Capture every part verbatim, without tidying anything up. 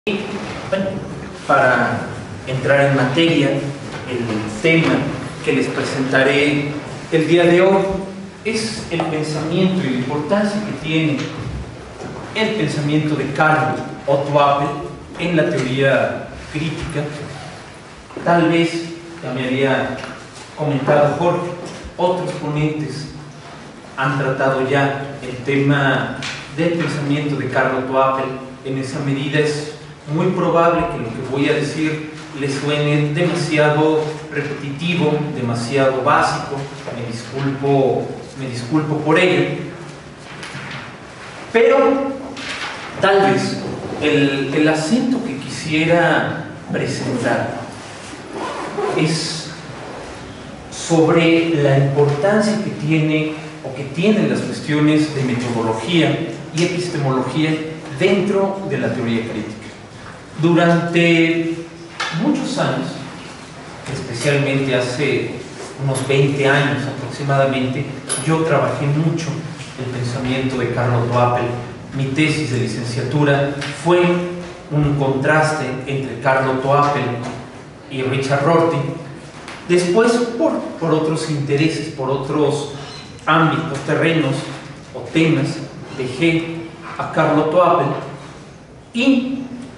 Bueno, para entrar en materia, el tema que les presentaré el día de hoy es el pensamiento y la importancia que tiene el pensamiento de Carl Otto Appel en la teoría crítica. Tal vez, ya me había comentado Jorge, otros ponentes han tratado ya el tema del pensamiento de Carl Otto Appel. En esa medida es muy probable que lo que voy a decir les suene demasiado repetitivo, demasiado básico. Me disculpo, me disculpo por ello. Pero tal vez el, el acento que quisiera presentar es sobre la importancia que tiene o que tienen las cuestiones de metodología y epistemología dentro de la teoría crítica. Durante muchos años, especialmente hace unos veinte años aproximadamente, yo trabajé mucho el pensamiento de Carl Otto Appel. Mi tesis de licenciatura fue un contraste entre Carl Otto Appel y Richard Rorty. Después, por, por otros intereses, por otros ámbitos, terrenos o temas, dejé a Carl Otto Appel y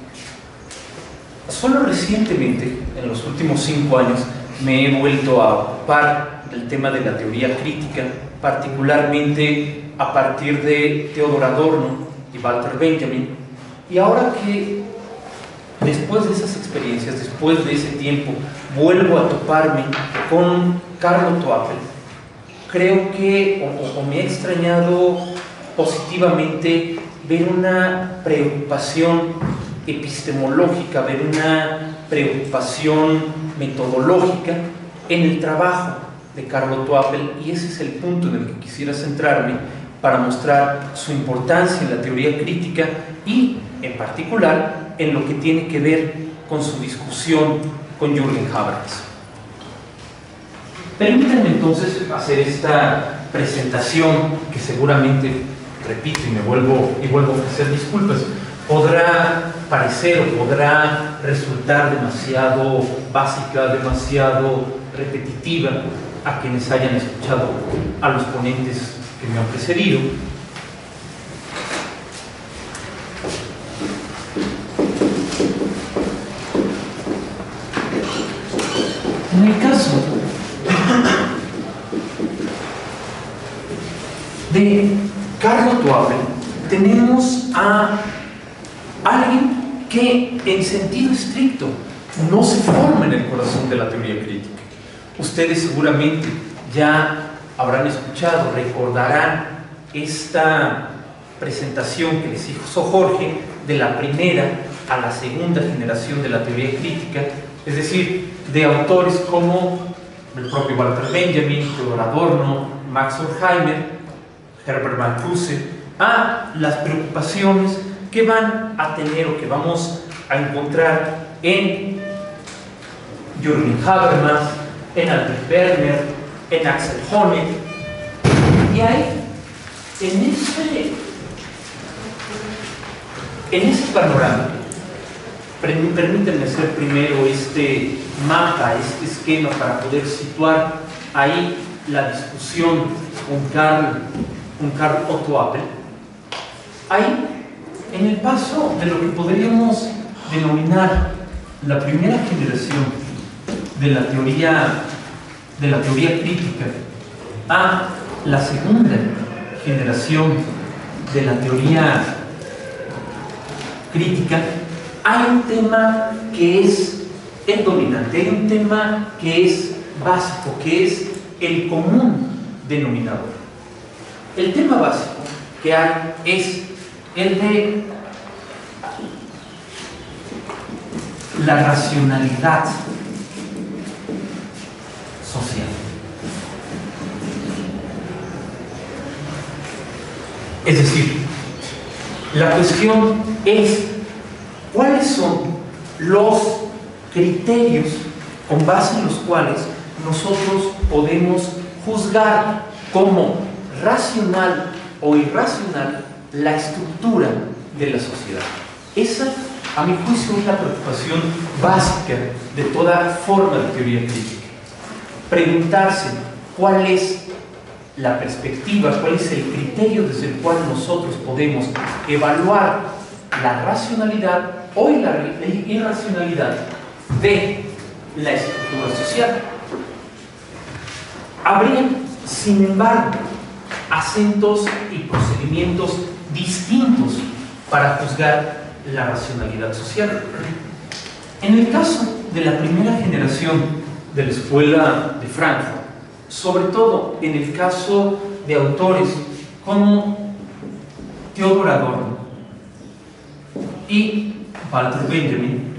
solo recientemente, en los últimos cinco años, me he vuelto a ocupar del tema de la teoría crítica, particularmente a partir de Theodor Adorno y Walter Benjamin. Y ahora que, después de esas experiencias, después de ese tiempo, vuelvo a toparme con Carl Otto Appel, creo que, o, o me ha extrañado positivamente ver una preocupación epistemológica, ver una preocupación metodológica en el trabajo de Carl Otto Appel, y ese es el punto en el que quisiera centrarme para mostrar su importancia en la teoría crítica y, en particular, en lo que tiene que ver con su discusión con Jürgen Habermas. Permítanme entonces hacer esta presentación que seguramente, repito y me vuelvo, y vuelvo a ofrecer disculpas, podrá parecer o podrá resultar demasiado básica, demasiado repetitiva a quienes hayan escuchado a los ponentes que me han precedido. En el caso de Carl Otto Appel, tenemos a alguien que en sentido estricto no se forma en el corazón de la teoría crítica. Ustedes seguramente ya habrán escuchado, recordarán esta presentación que les hizo Jorge de la primera a la segunda generación de la teoría crítica, es decir, de autores como el propio Walter Benjamin, Theodor Adorno, Max Horkheimer, Herbert Marcuse, a las preocupaciones que van a tener o que vamos a encontrar en Jürgen Habermas, en Albert Werner, en Axel Honneth. Y ahí, en ese, en ese panorama, permítanme hacer primero este mapa, este esquema para poder situar ahí la discusión con Carl, con Carl Otto Appel. Ahí, en el paso de lo que podríamos denominar la primera generación de la teoría, de la teoría crítica a la segunda generación de la teoría crítica, hay un tema que es el dominante, hay un tema que es básico, que es el común denominador. El tema básico que hay es el de la racionalidad social. Es decir, la cuestión es cuáles son los criterios con base en los cuales nosotros podemos juzgar como racional o irracional la estructura de la sociedad. Esa a mi juicio, es la preocupación básica de toda forma de teoría crítica. Preguntarse cuál es la perspectiva, cuál es el criterio desde el cual nosotros podemos evaluar la racionalidad o la irracionalidad de la estructura social. Habría, sin embargo, acentos y procedimientos distintos para juzgar la racionalidad social. En el caso de la primera generación de la Escuela de Frankfurt, sobre todo en el caso de autores como Theodor Adorno y Walter Benjamin,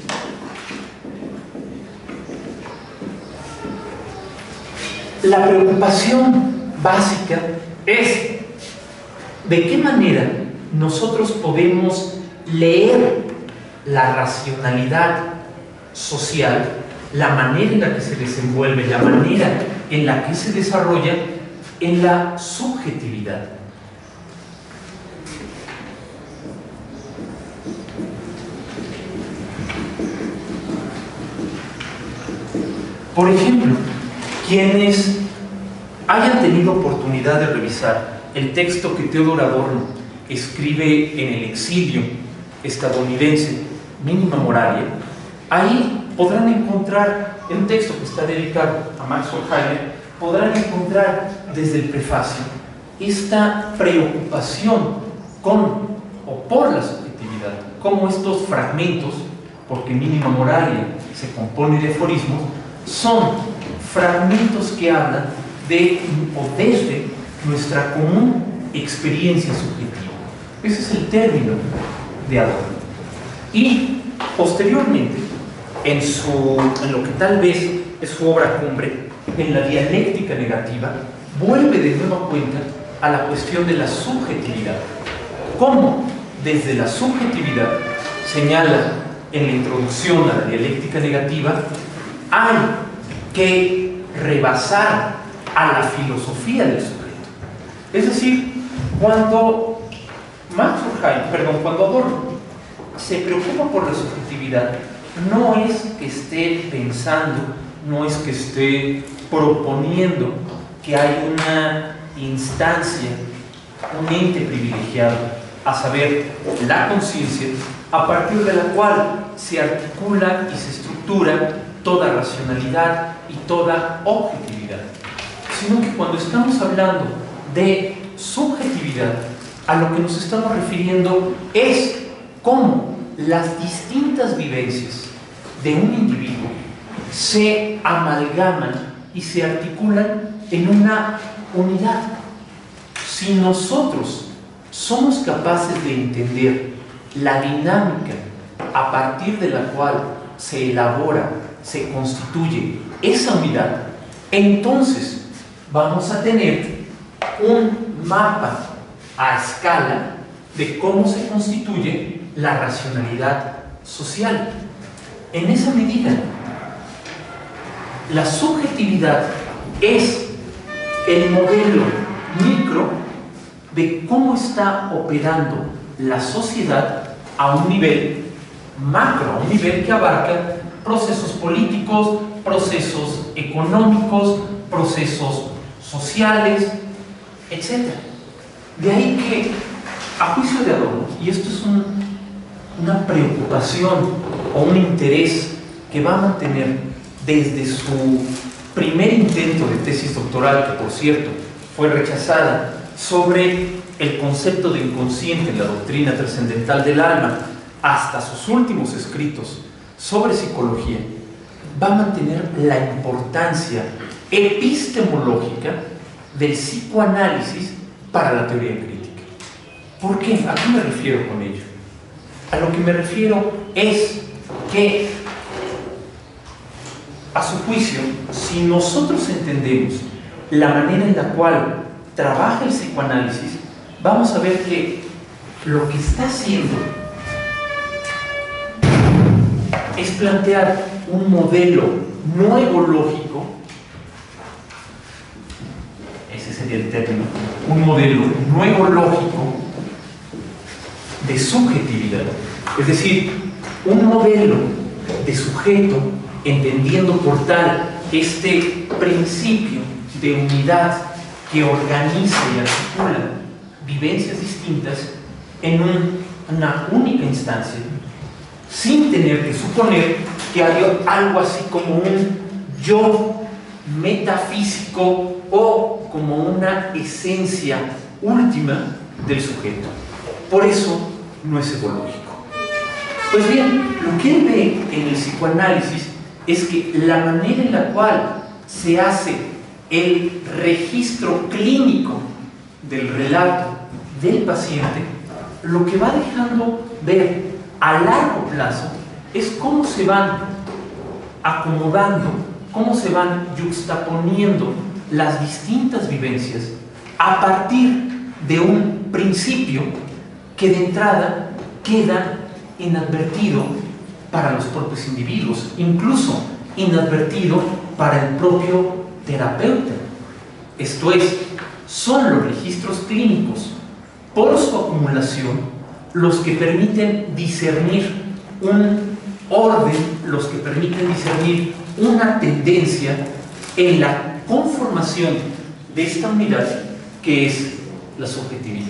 la preocupación básica es de qué manera nosotros podemos leer la racionalidad social, la manera en la que se desenvuelve, la manera en la que se desarrolla en la subjetividad. Por ejemplo, quienes hayan tenido oportunidad de revisar el texto que Theodor Adorno escribe en el exilio estadounidense, Mínima Moralia, ahí podrán encontrar, en un texto que está dedicado a Max Horkheimer, podrán encontrar desde el prefacio esta preocupación con o por la subjetividad, como estos fragmentos, porque Mínima Moralia se compone de aforismos, son fragmentos que hablan de o desde nuestra común experiencia subjetiva. Ese es el término de Adorno. Y posteriormente, en, su, en lo que tal vez es su obra cumbre, en la dialéctica negativa, vuelve de nueva cuenta a la cuestión de la subjetividad. ¿Cómo desde la subjetividad, señala en la introducción a la dialéctica negativa, hay que rebasar a la filosofía del sujeto? Es decir, cuando Max Horkheimer, perdón, cuando Adorno se preocupa por la subjetividad, no es que esté pensando, no es que esté proponiendo que hay una instancia, un ente privilegiado, a saber, la conciencia, a partir de la cual se articula y se estructura toda racionalidad y toda objetividad, sino que cuando estamos hablando de subjetividad, a lo que nos estamos refiriendo es cómo las distintas vivencias de un individuo se amalgaman y se articulan en una unidad. Si nosotros somos capaces de entender la dinámica a partir de la cual se elabora, se constituye esa unidad, entonces vamos a tener un mapa a escala de cómo se constituye la racionalidad social. En esa medida, la subjetividad es el modelo micro de cómo está operando la sociedad a un nivel macro, a un nivel que abarca procesos políticos, procesos económicos, procesos sociales, etcétera. De ahí que, a juicio de Adorno, y esto es un, una preocupación o un interés que va a mantener desde su primer intento de tesis doctoral, que por cierto fue rechazada, sobre el concepto de inconsciente en la doctrina trascendental del alma, hasta sus últimos escritos sobre psicología, va a mantener la importancia epistemológica del psicoanálisis para la teoría crítica. ¿Por qué? ¿A qué me refiero con ello? A lo que me refiero es que, a su juicio, si nosotros entendemos la manera en la cual trabaja el psicoanálisis, vamos a ver que lo que está haciendo es plantear un modelo nuevo lógico, ese sería el término, un modelo nuevo lógico de subjetividad. Es decir, un modelo de sujeto, entendiendo por tal este principio de unidad que organiza y articula vivencias distintas en un, una única instancia, sin tener que suponer que hay algo así como un yo metafísico o como una esencia última del sujeto. Por eso no es ecológico. Pues bien, lo que él ve en el psicoanálisis es que la manera en la cual se hace el registro clínico del relato del paciente, lo que va dejando ver a largo plazo es cómo se van acomodando, cómo se van yuxtaponiendo las distintas vivencias a partir de un principio que de entrada queda inadvertido para los propios individuos, incluso inadvertido para el propio terapeuta. Esto es, son los registros clínicos por su acumulación los que permiten discernir un orden, los que permiten discernir una tendencia en la conformación de esta unidad que es la subjetividad.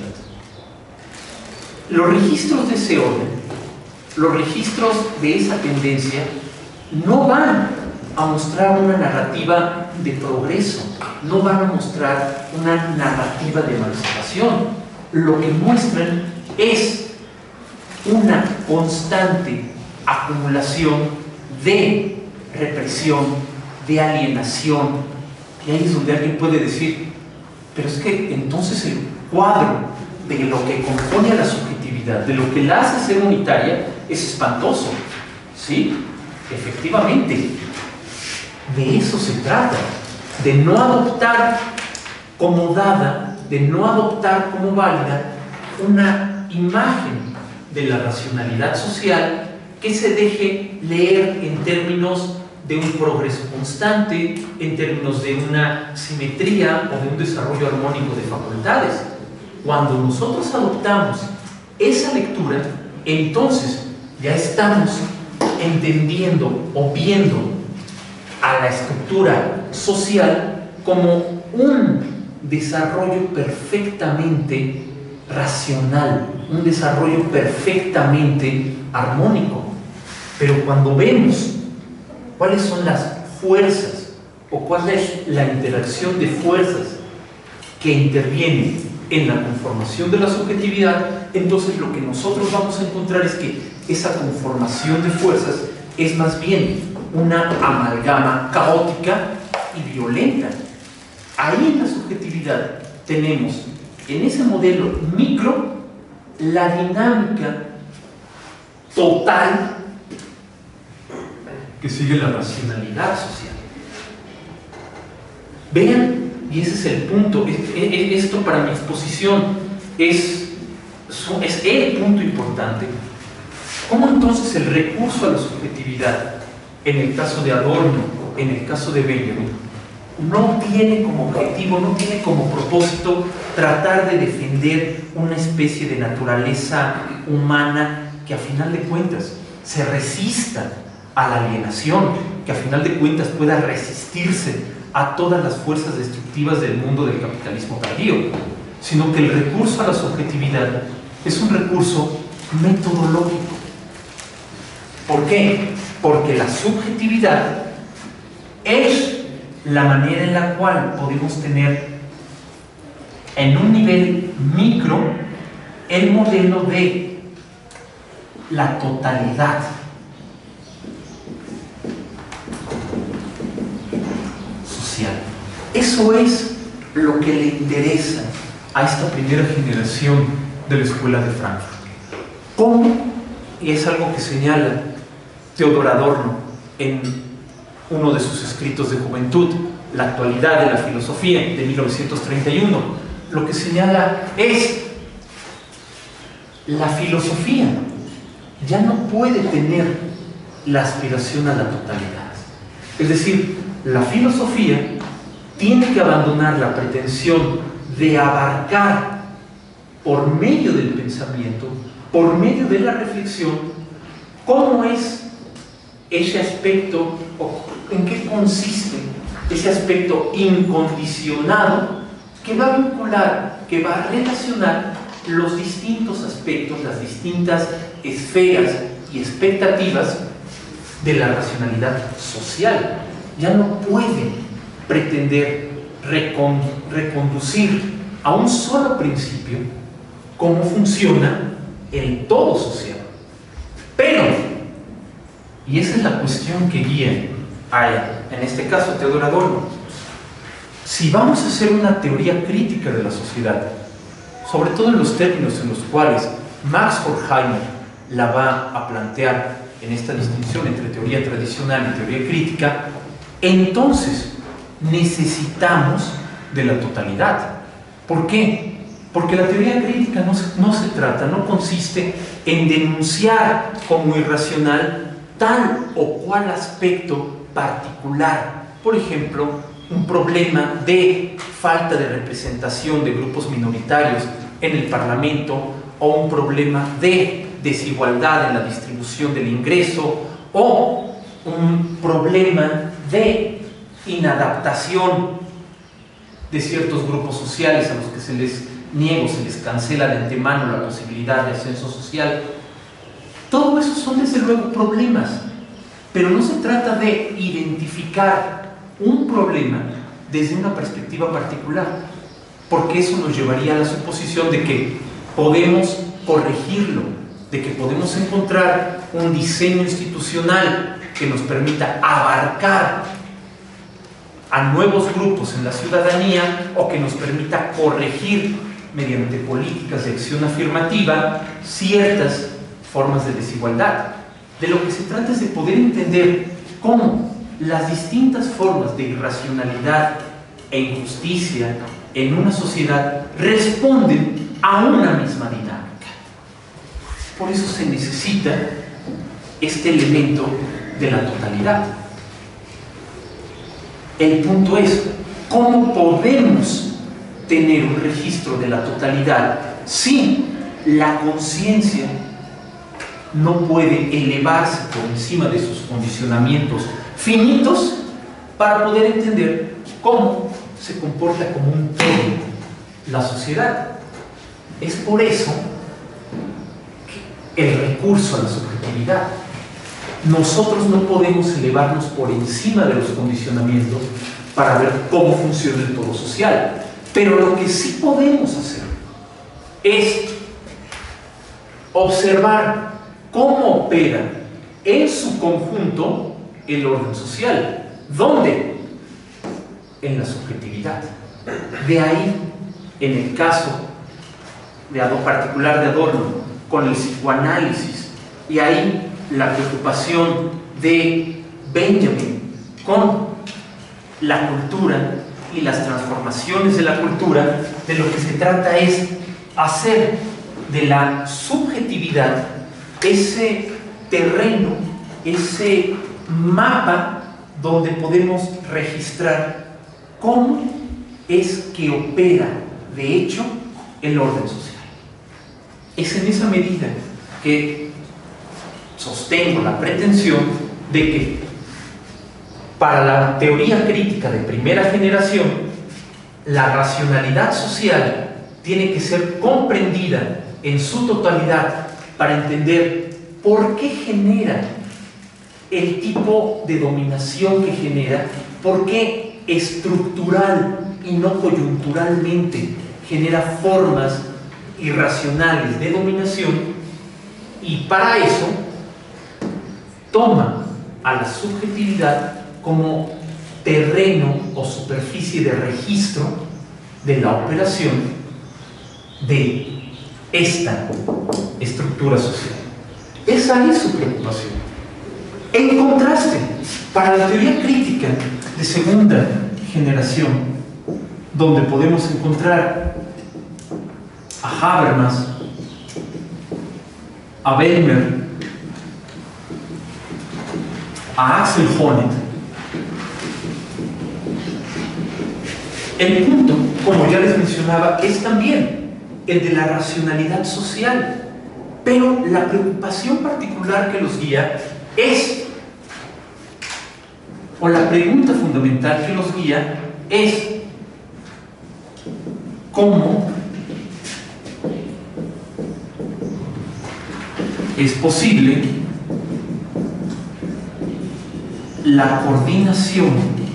Los registros de ese orden, los registros de esa tendencia, no van a mostrar una narrativa de progreso, no van a mostrar una narrativa de emancipación. Lo que muestran es una constante acumulación de represión, de alienación, y ahí es donde alguien puede decir, pero es que entonces el cuadro de lo que compone a la subjetividad, de lo que la hace ser unitaria, es espantoso. Sí, efectivamente, de eso se trata, de no adoptar como dada, de no adoptar como válida una imagen de la racionalidad social que se deje leer en términos de un progreso constante, en términos de una simetría o de un desarrollo armónico de facultades. Cuando nosotros adoptamos esa lectura, entonces ya estamos entendiendo o viendo a la estructura social como un desarrollo perfectamente racional, un desarrollo perfectamente armónico. Pero cuando vemos cuáles son las fuerzas o cuál es la interacción de fuerzas que intervienen en la conformación de la subjetividad, entonces lo que nosotros vamos a encontrar es que esa conformación de fuerzas es más bien una amalgama caótica y violenta. Ahí en la subjetividad tenemos, en ese modelo micro, la dinámica total que sigue la racionalidad social. Vean, y ese es el punto, esto para mi exposición es, es el punto importante. ¿Cómo entonces el recurso a la subjetividad, en el caso de Adorno, en el caso de Benjamin, no tiene como objetivo, no tiene como propósito tratar de defender una especie de naturaleza humana que a final de cuentas se resista a la alienación, que a final de cuentas pueda resistirse a todas las fuerzas destructivas del mundo del capitalismo tardío, sino que el recurso a la subjetividad es un recurso metodológico. ¿Por qué? Porque la subjetividad es la manera en la cual podemos tener en un nivel micro el modelo de la totalidad social. Eso es lo que le interesa a esta primera generación de la Escuela de Frankfurt. ¿Cómo? Y es algo que señala Theodor Adorno en uno de sus escritos de juventud, La actualidad de la filosofía, de mil novecientos treinta y uno. Lo que señala es la filosofía ya no puede tener la aspiración a la totalidad. Es decir, la filosofía tiene que abandonar la pretensión de abarcar por medio del pensamiento, por medio de la reflexión, ¿Cómo es ese aspecto, o en qué consiste ese aspecto incondicionado que va a vincular, que va a relacionar los distintos aspectos, las distintas esferas y expectativas de la racionalidad social? Ya no puede pretender recon, reconducir a un solo principio cómo funciona el todo social. Pero, y esa es la cuestión que guía a, en este caso, Theodor Adorno, si vamos a hacer una teoría crítica de la sociedad, sobre todo en los términos en los cuales Max Horkheimer la va a plantear en esta distinción entre teoría tradicional y teoría crítica, entonces necesitamos de la totalidad. ¿Por qué? Porque la teoría crítica no se, no se trata, no consiste en denunciar como irracional tal o cual aspecto particular. Por ejemplo, un problema de falta de representación de grupos minoritarios en el Parlamento, o un problema de desigualdad en la distribución del ingreso, o un problema de inadaptación de ciertos grupos sociales a los que se les niega, se les cancela de antemano la posibilidad de ascenso social. Todo eso son desde luego problemas, pero no se trata de identificar un problema desde una perspectiva particular, porque eso nos llevaría a la suposición de que podemos corregirlo, de que podemos encontrar un diseño institucional que nos permita abarcar a nuevos grupos en la ciudadanía, o que nos permita corregir mediante políticas de acción afirmativa ciertas formas de desigualdad. De lo que se trata es de poder entender cómo las distintas formas de irracionalidad e injusticia en una sociedad responden a una misma dinámica. Por eso se necesita este elemento de la totalidad. El punto es, ¿cómo podemos tener un registro de la totalidad si la conciencia no puede elevarse por encima de sus condicionamientos finitos para poder entender cómo se comporta como un todo la sociedad? Es por eso que el recurso a la subjetividad. Nosotros no podemos elevarnos por encima de los condicionamientos para ver cómo funciona el todo social, pero lo que sí podemos hacer es observar cómo opera en su conjunto el orden social. ¿Dónde? En la subjetividad. De ahí, en el caso de Adorno, particular de Adorno, con el psicoanálisis, y ahí la preocupación de Benjamin con la cultura y las transformaciones de la cultura. De lo que se trata es hacer de la subjetividad ese terreno, ese mapa donde podemos registrar cómo es que opera de hecho el orden social. Es en esa medida que sostengo la pretensión de que para la teoría crítica de primera generación, la racionalidad social tiene que ser comprendida en su totalidad para entender por qué genera el tipo de dominación que genera, por qué estructural y no coyunturalmente genera formas irracionales de dominación, y para eso toma a la subjetividad como terreno o superficie de registro de la operación de esta estructura social. Esa es su preocupación. En contraste, para la teoría crítica de segunda generación, donde podemos encontrar a Habermas, a Bellmer, a Axel Honneth, el punto, como ya les mencionaba, es también el de la racionalidad social. Pero la preocupación particular que los guía es, o la pregunta fundamental que los guía es, ¿cómo es posible la coordinación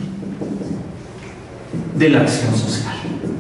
de la acción social?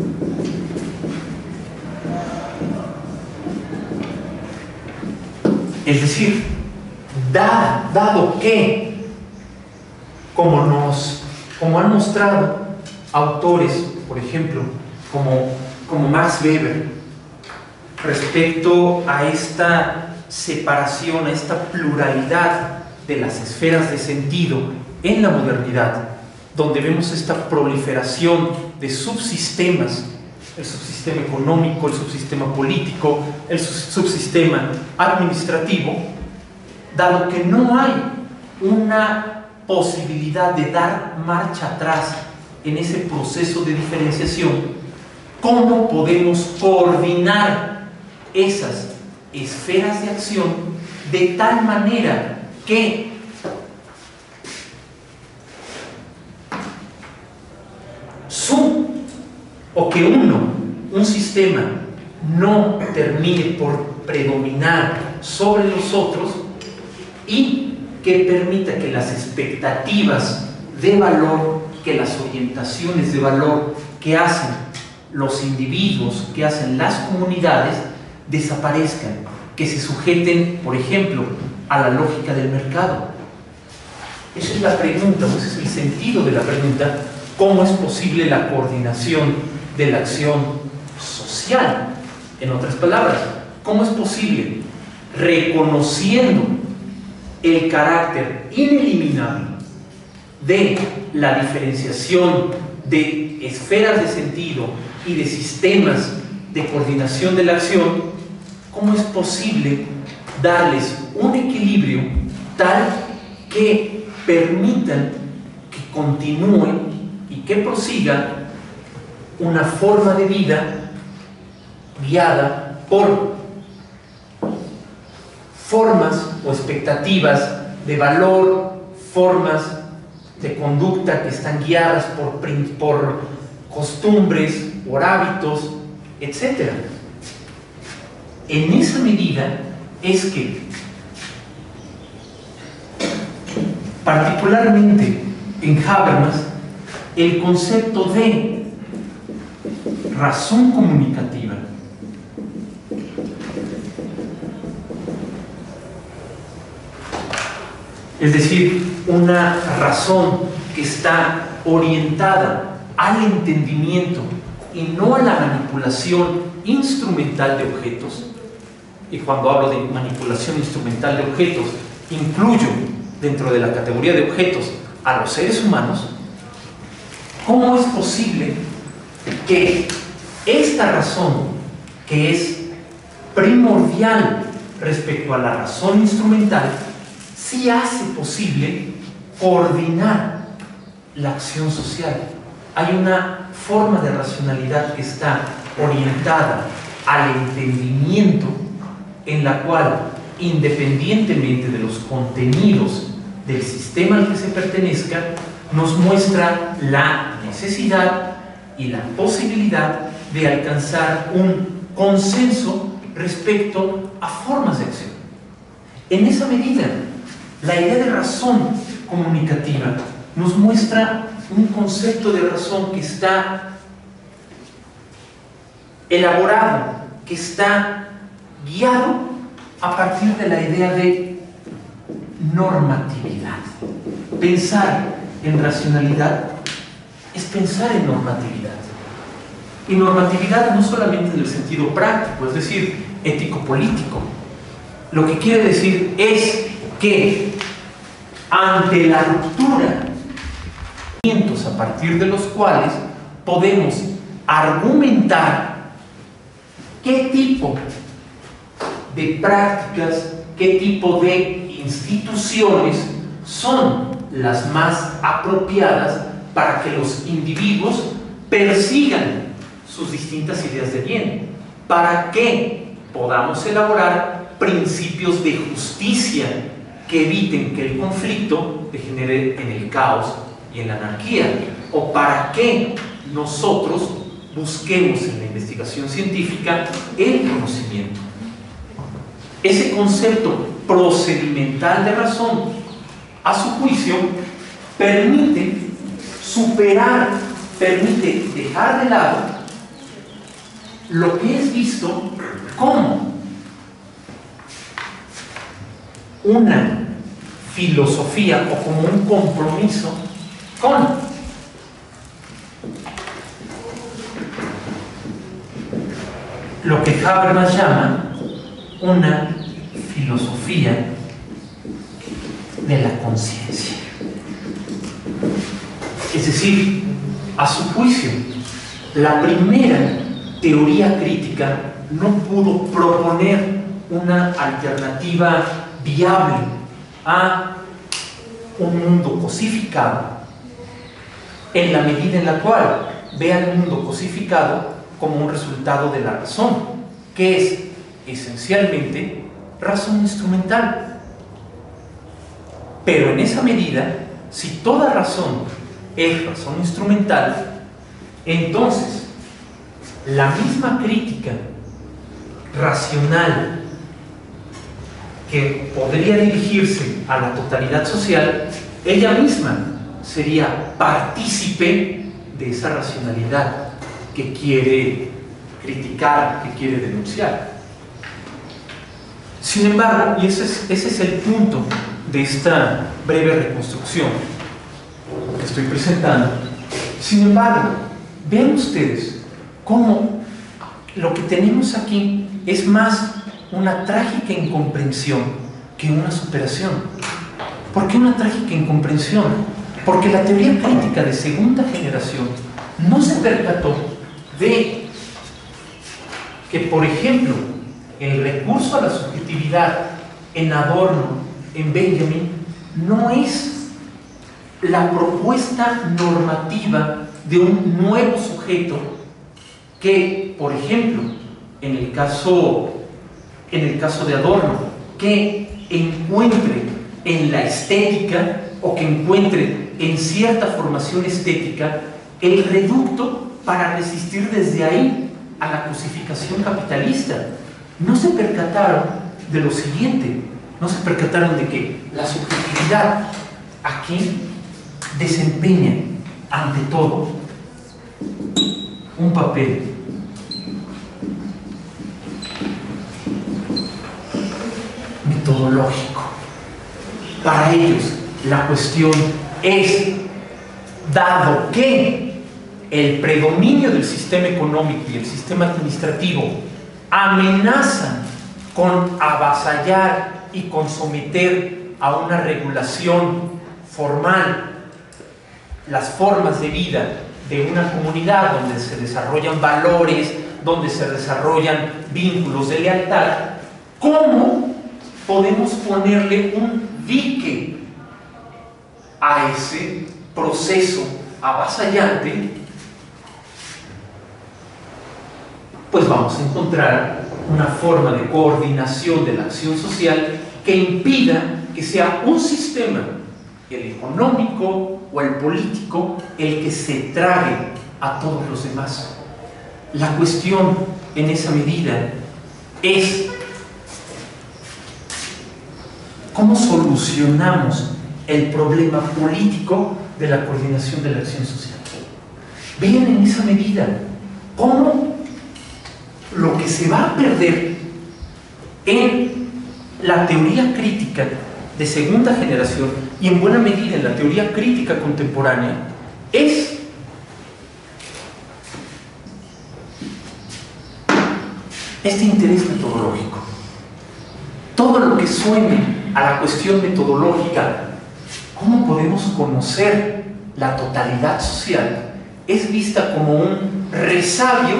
Es decir, da, dado que, como, nos, como han mostrado autores, por ejemplo, como, como Max Weber, respecto a esta separación, a esta pluralidad de las esferas de sentido en la modernidad, donde vemos esta proliferación de subsistemas, el subsistema económico, el subsistema político, el subsistema administrativo, dado que no hay una posibilidad de dar marcha atrás en ese proceso de diferenciación, ¿cómo podemos coordinar esas esferas de acción de tal manera que su o que uno, un sistema, no termine por predominar sobre los otros y que permita que las expectativas de valor, que las orientaciones de valor que hacen los individuos, que hacen las comunidades, desaparezcan, que se sujeten, por ejemplo, a la lógica del mercado? Esa es la pregunta, ese es el sentido de la pregunta: ¿cómo es posible la coordinación de la acción social? En otras palabras, ¿cómo es posible, reconociendo el carácter ineliminable de la diferenciación de esferas de sentido y de sistemas de coordinación de la acción, cómo es posible darles un equilibrio tal que permitan que continúen y que prosigan una forma de vida guiada por formas o expectativas de valor, formas de conducta que están guiadas por, por costumbres, por hábitos, etcétera? En esa medida es que, particularmente en Habermas, el concepto de razón comunicativa es decir, una razón que está orientada al entendimiento y no a la manipulación instrumental de objetos. Y cuando hablo de manipulación instrumental de objetos, incluyo dentro de la categoría de objetos a los seres humanos. ¿Cómo es posible que esta razón, que es primordial respecto a la razón instrumental, sí hace posible coordinar la acción social? Hay una forma de racionalidad que está orientada al entendimiento, en la cual, independientemente de los contenidos del sistema al que se pertenezca, nos muestra la necesidad y la posibilidad de alcanzar un consenso respecto a formas de acción. En esa medida, la idea de razón comunicativa nos muestra un concepto de razón que está elaborado, que está guiado a partir de la idea de normatividad. Pensar en racionalidad es pensar en normatividad. Y normatividad no solamente en el sentido práctico, es decir, ético-político. Lo que quiere decir es que ante la ruptura a partir de los cuales podemos argumentar qué tipo de prácticas, qué tipo de instituciones son las más apropiadas para que los individuos persigan sus distintas ideas de bien, para que podamos elaborar principios de justicia que eviten que el conflicto degenere en el caos y en la anarquía? ¿O para qué nosotros busquemos en la investigación científica el conocimiento? Ese concepto procedimental de razón, a su juicio, permite superar, permite dejar de lado lo que es visto como una filosofía o como un compromiso con lo que Habermas llama una filosofía de la conciencia. Es decir, a su juicio, la primera teoría crítica no pudo proponer una alternativa viable a un mundo cosificado, en la medida en la cual ve al mundo cosificado como un resultado de la razón, que es esencialmente razón instrumental. Pero en esa medida, si toda razón es razón instrumental, entonces la misma crítica racional que podría dirigirse a la totalidad social, ella misma sería partícipe de esa racionalidad que quiere criticar, que quiere denunciar. Sin embargo, y ese es, ese es el punto de esta breve reconstrucción que estoy presentando, sin embargo, vean ustedes cómo lo que tenemos aquí es más una trágica incomprensión que una superación. ¿Por qué una trágica incomprensión? Porque la teoría crítica de segunda generación no se percató de que, por ejemplo, el recurso a la subjetividad en Adorno, en Benjamin, no es la propuesta normativa de un nuevo sujeto que, por ejemplo, en el caso, en el caso de Adorno, que encuentre en la estética o que encuentre en cierta formación estética el reducto para resistir desde ahí a la cosificación capitalista. No se percataron de lo siguiente, no se percataron de que la subjetividad aquí desempeña ante todo un papel metodológico. Para ellos la cuestión es, dado que el predominio del sistema económico y el sistema administrativo amenazan con avasallar y con someter a una regulación formal las formas de vida de una comunidad donde se desarrollan valores, donde se desarrollan vínculos de lealtad, ¿cómo podemos ponerle un dique a ese proceso avasallante? Pues vamos a encontrar una forma de coordinación de la acción social que impida que sea un sistema, el económico o el político, el que se trague a todos los demás. La cuestión en esa medida es cómo solucionamos el problema político de la coordinación de la acción social. Vean en esa medida cómo lo que se va a perder en la teoría crítica de segunda generación y en buena medida en la teoría crítica contemporánea es este interés metodológico. Todo lo que suene a la cuestión metodológica, ¿cómo podemos conocer la totalidad social?, es vista como un resabio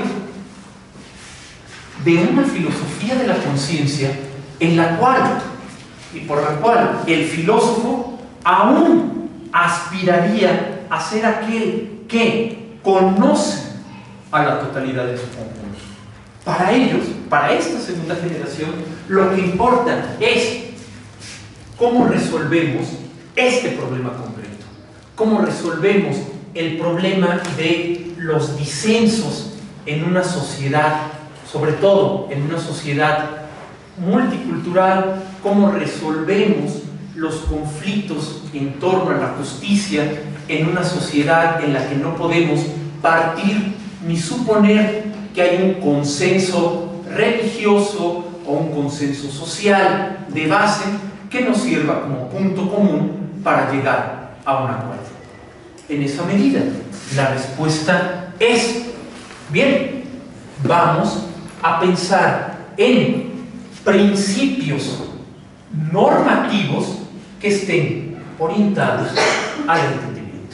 de una filosofía de la conciencia en la cual y por la cual el filósofo aún aspiraría a ser aquel que conoce a la totalidad de su conjunto. Para ellos, para esta segunda generación, lo que importa es cómo resolvemos este problema concreto, cómo resolvemos el problema de los disensos en una sociedad, sobre todo en una sociedad multicultural, cómo resolvemos los conflictos en torno a la justicia en una sociedad en la que no podemos partir ni suponer que hay un consenso religioso o un consenso social de base que nos sirva como punto común para llegar a un acuerdo. En esa medida, la respuesta es, bien, vamos a pensar en principios normativos que estén orientados al entendimiento.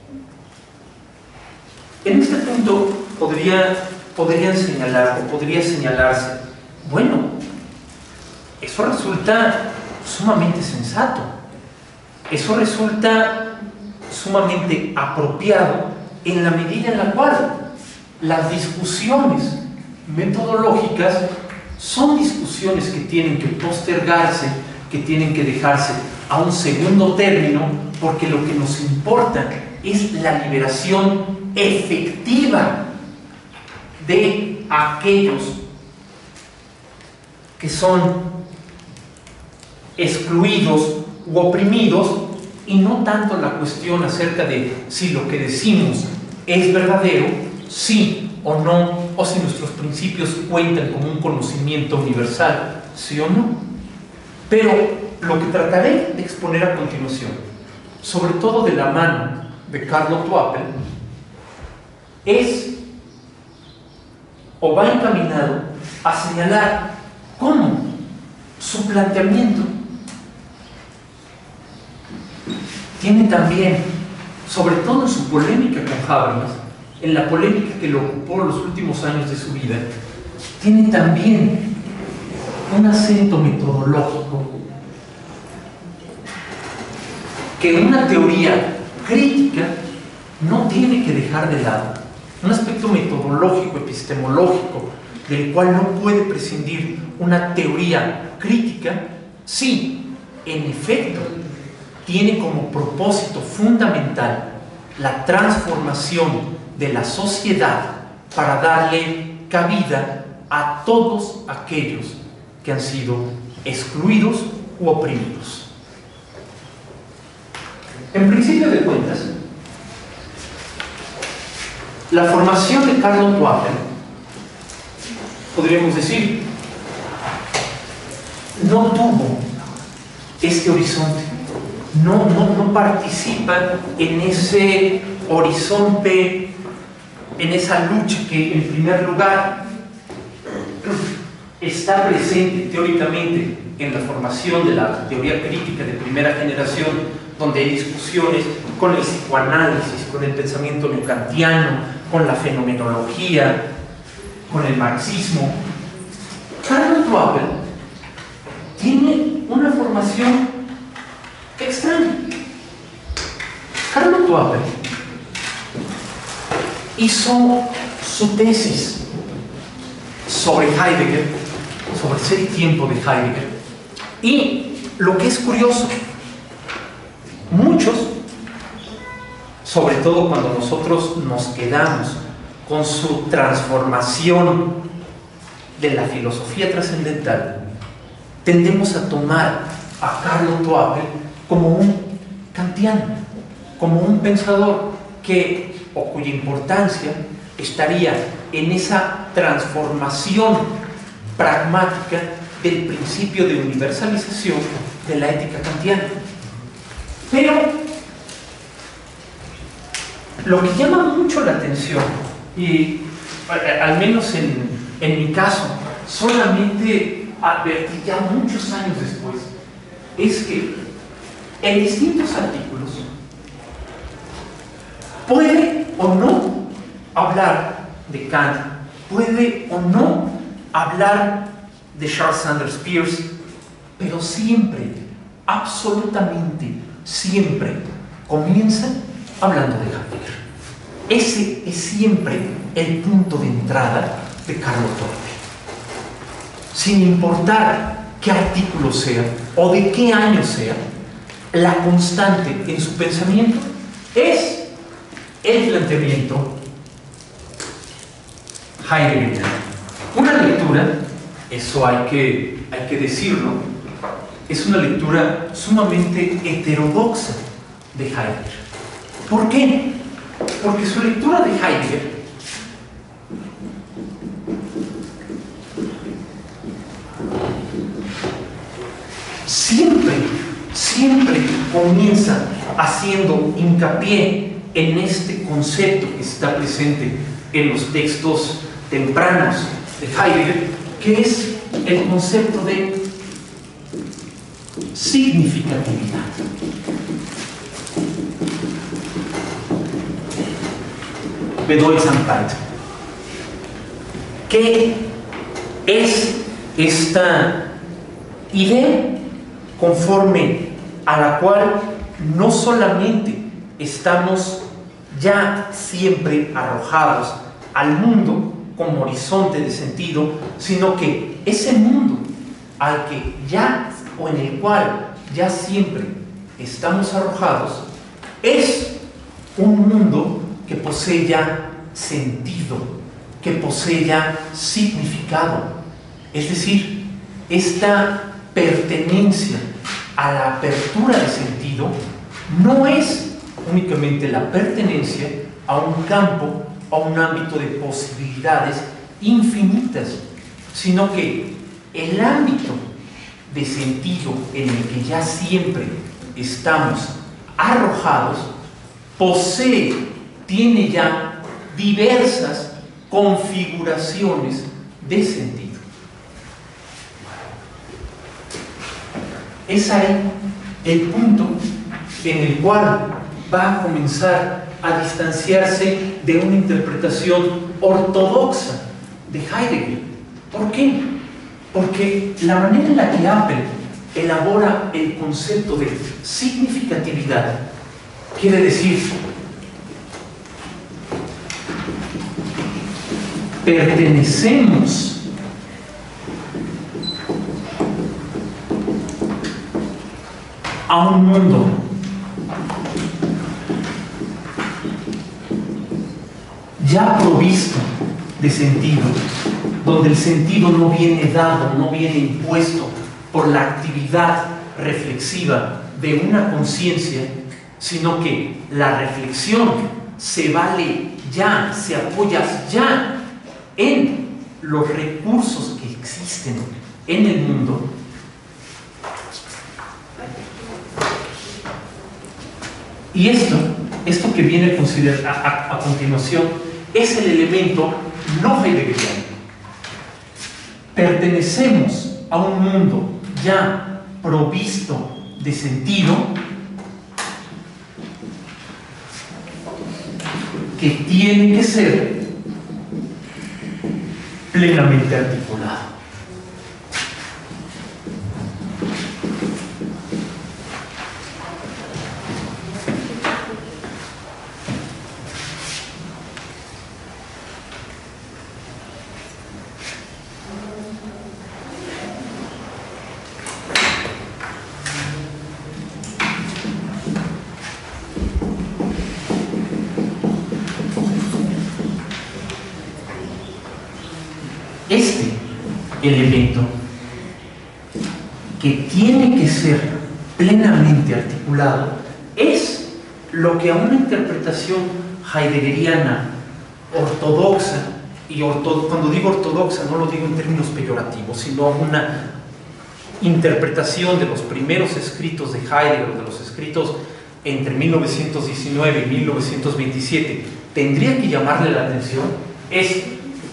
En este punto podría, podrían señalar o podría señalarse, bueno, eso resulta sumamente sensato, eso resulta sumamente apropiado en la medida en la cual las discusiones metodológicas son discusiones que tienen que postergarse, que tienen que dejarse a un segundo término, porque lo que nos importa es la liberación efectiva de aquellos que son excluidos u oprimidos, y no tanto la cuestión acerca de si lo que decimos es verdadero, sí o no, o si nuestros principios cuentan como un conocimiento universal, sí o no. Pero lo que trataré de exponer a continuación, sobre todo de la mano de Carlo Toapel, es o va encaminado a señalar cómo su planteamiento tiene también, sobre todo en su polémica con Habermas, en la polémica que lo ocupó los últimos años de su vida, tiene también un acento metodológico que una teoría crítica no tiene que dejar de lado, un aspecto metodológico, epistemológico, del cual no puede prescindir una teoría crítica, sí, en efecto, tiene como propósito fundamental la transformación de la sociedad para darle cabida a todos aquellos que han sido excluidos u oprimidos. En principio de cuentas, la formación de Carlo Toapel, podríamos decir, no tuvo este horizonte. No, no, no participa en ese horizonte, en esa lucha que en primer lugar está presente teóricamente en la formación de la teoría crítica de primera generación, donde hay discusiones con el psicoanálisis, con el pensamiento neokantiano, con la fenomenología, con el marxismo. Carlo Toapel tiene una formación extraño. Carlo Toapel hizo su tesis sobre Heidegger, sobre ser y tiempo de Heidegger, y lo que es curioso, muchos, sobre todo cuando nosotros nos quedamos con su transformación de la filosofía trascendental, tendemos a tomar a Carlo Toapel como un kantiano, como un pensador que, o cuya importancia estaría en esa transformación pragmática del principio de universalización de la ética kantiana. Pero lo que llama mucho la atención, y al menos en, en mi caso solamente advertí ya muchos años después, es que en distintos artículos puede o no hablar de Kant, puede o no hablar de Charles Sanders Peirce, pero siempre, absolutamente siempre comienza hablando de Heidegger. Ese es siempre el punto de entrada de Carlo Toapel. sin importar qué artículo sea o de qué año sea, la constante en su pensamiento es el planteamiento heideggeriano. Una lectura, eso hay que, hay que decirlo, es una lectura sumamente heterodoxa de Heidegger. ¿Por qué? Porque su lectura de Heidegger siempre, siempre comienza haciendo hincapié en este concepto que está presente en los textos tempranos de Heidegger, que es el concepto de significatividad. Bedeutsamkeit. ¿Qué es esta idea conforme a la cual no solamente estamos ya siempre arrojados al mundo como horizonte de sentido, sino que ese mundo al que ya o en el cual ya siempre estamos arrojados es un mundo que posee ya sentido, que posee ya significado? Es decir, esta pertenencia a la apertura de sentido no es únicamente la pertenencia a un campo, a un ámbito de posibilidades infinitas, sino que el ámbito de sentido en el que ya siempre estamos arrojados posee, tiene ya diversas configuraciones de sentido. Es ahí el punto en el cual va a comenzar a distanciarse de una interpretación ortodoxa de Heidegger. ¿Por qué? Porque la manera en la que Apel elabora el concepto de significatividad quiere decir pertenecemos a un mundo ya provisto de sentido, donde el sentido no viene dado, no viene impuesto por la actividad reflexiva de una conciencia, sino que la reflexión se vale ya, se apoya ya en los recursos que existen en el mundo. Y esto, esto que viene a, considerar, a, a, a continuación, es el elemento no heideggeriano. Pertenecemos a un mundo ya provisto de sentido que tiene que ser plenamente articulado. Este elemento que tiene que ser plenamente articulado es lo que a una interpretación heideggeriana ortodoxa, y orto, cuando digo ortodoxa no lo digo en términos peyorativos, sino una interpretación de los primeros escritos de Heidegger, de los escritos entre mil novecientos diecinueve y mil novecientos veintisiete, tendría que llamarle la atención, es: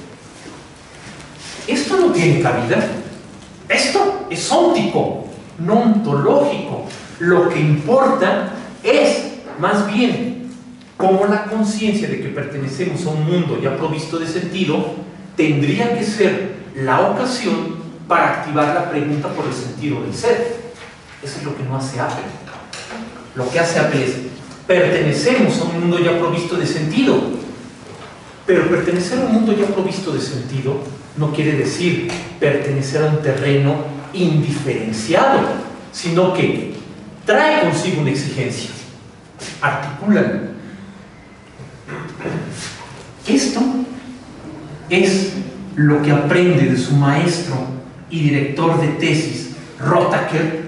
esto no tiene cabida, esto es óntico, no ontológico. Lo que importa es más bien cómo la conciencia de que pertenecemos a un mundo ya provisto de sentido tendría que ser la ocasión para activar la pregunta por el sentido del ser. Eso es lo que no hace Apel. Lo que hace Apel es: pertenecemos a un mundo ya provisto de sentido, pero pertenecer a un mundo ya provisto de sentido no quiere decir pertenecer a un terreno indiferenciado, sino que trae consigo una exigencia, articula. Esto es lo que aprende de su maestro y director de tesis, Rothacker,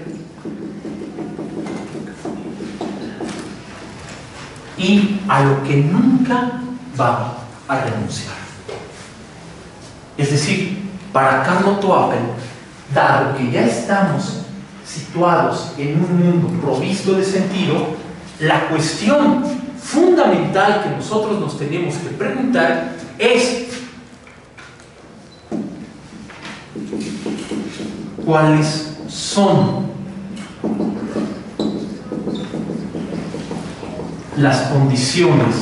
y a lo que nunca va a renunciar. Es decir, para Carl Otto Appel, dado que ya estamos situados en un mundo provisto de sentido, la cuestión fundamental que nosotros nos tenemos que preguntar es: ¿cuáles son las condiciones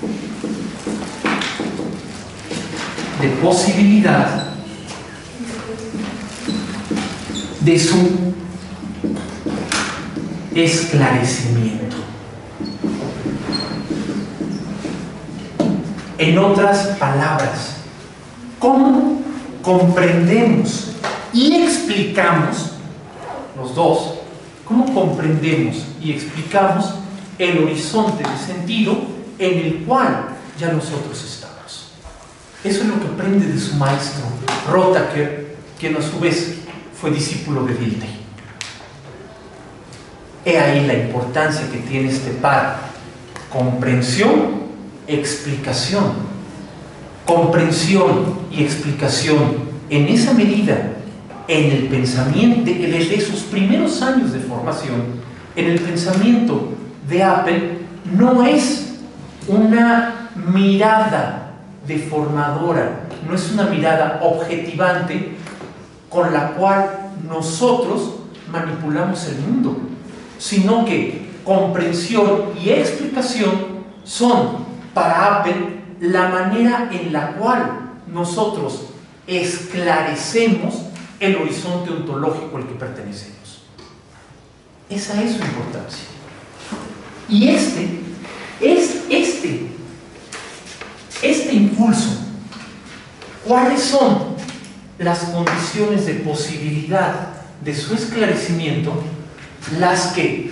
de posibilidad de su esclarecimiento? En otras palabras, ¿cómo comprendemos y explicamos, los dos, cómo comprendemos y explicamos el horizonte de sentido en el cual ya nosotros estamos? Eso es lo que aprende de su maestro Rothacker, quien a su vez fue discípulo de Dilthey. He ahí la importancia que tiene este par: comprensión, explicación. Comprensión y explicación en esa medida en el pensamiento, desde sus primeros años de formación, en el pensamiento de Appel, no es una mirada deformadora, no es una mirada objetivante con la cual nosotros manipulamos el mundo, sino que comprensión y explicación son para Appel la manera en la cual nosotros esclarecemos el horizonte ontológico al que pertenecemos. Esa es su importancia. Y este, es este, este impulso, ¿cuáles son las condiciones de posibilidad de su esclarecimiento? Las que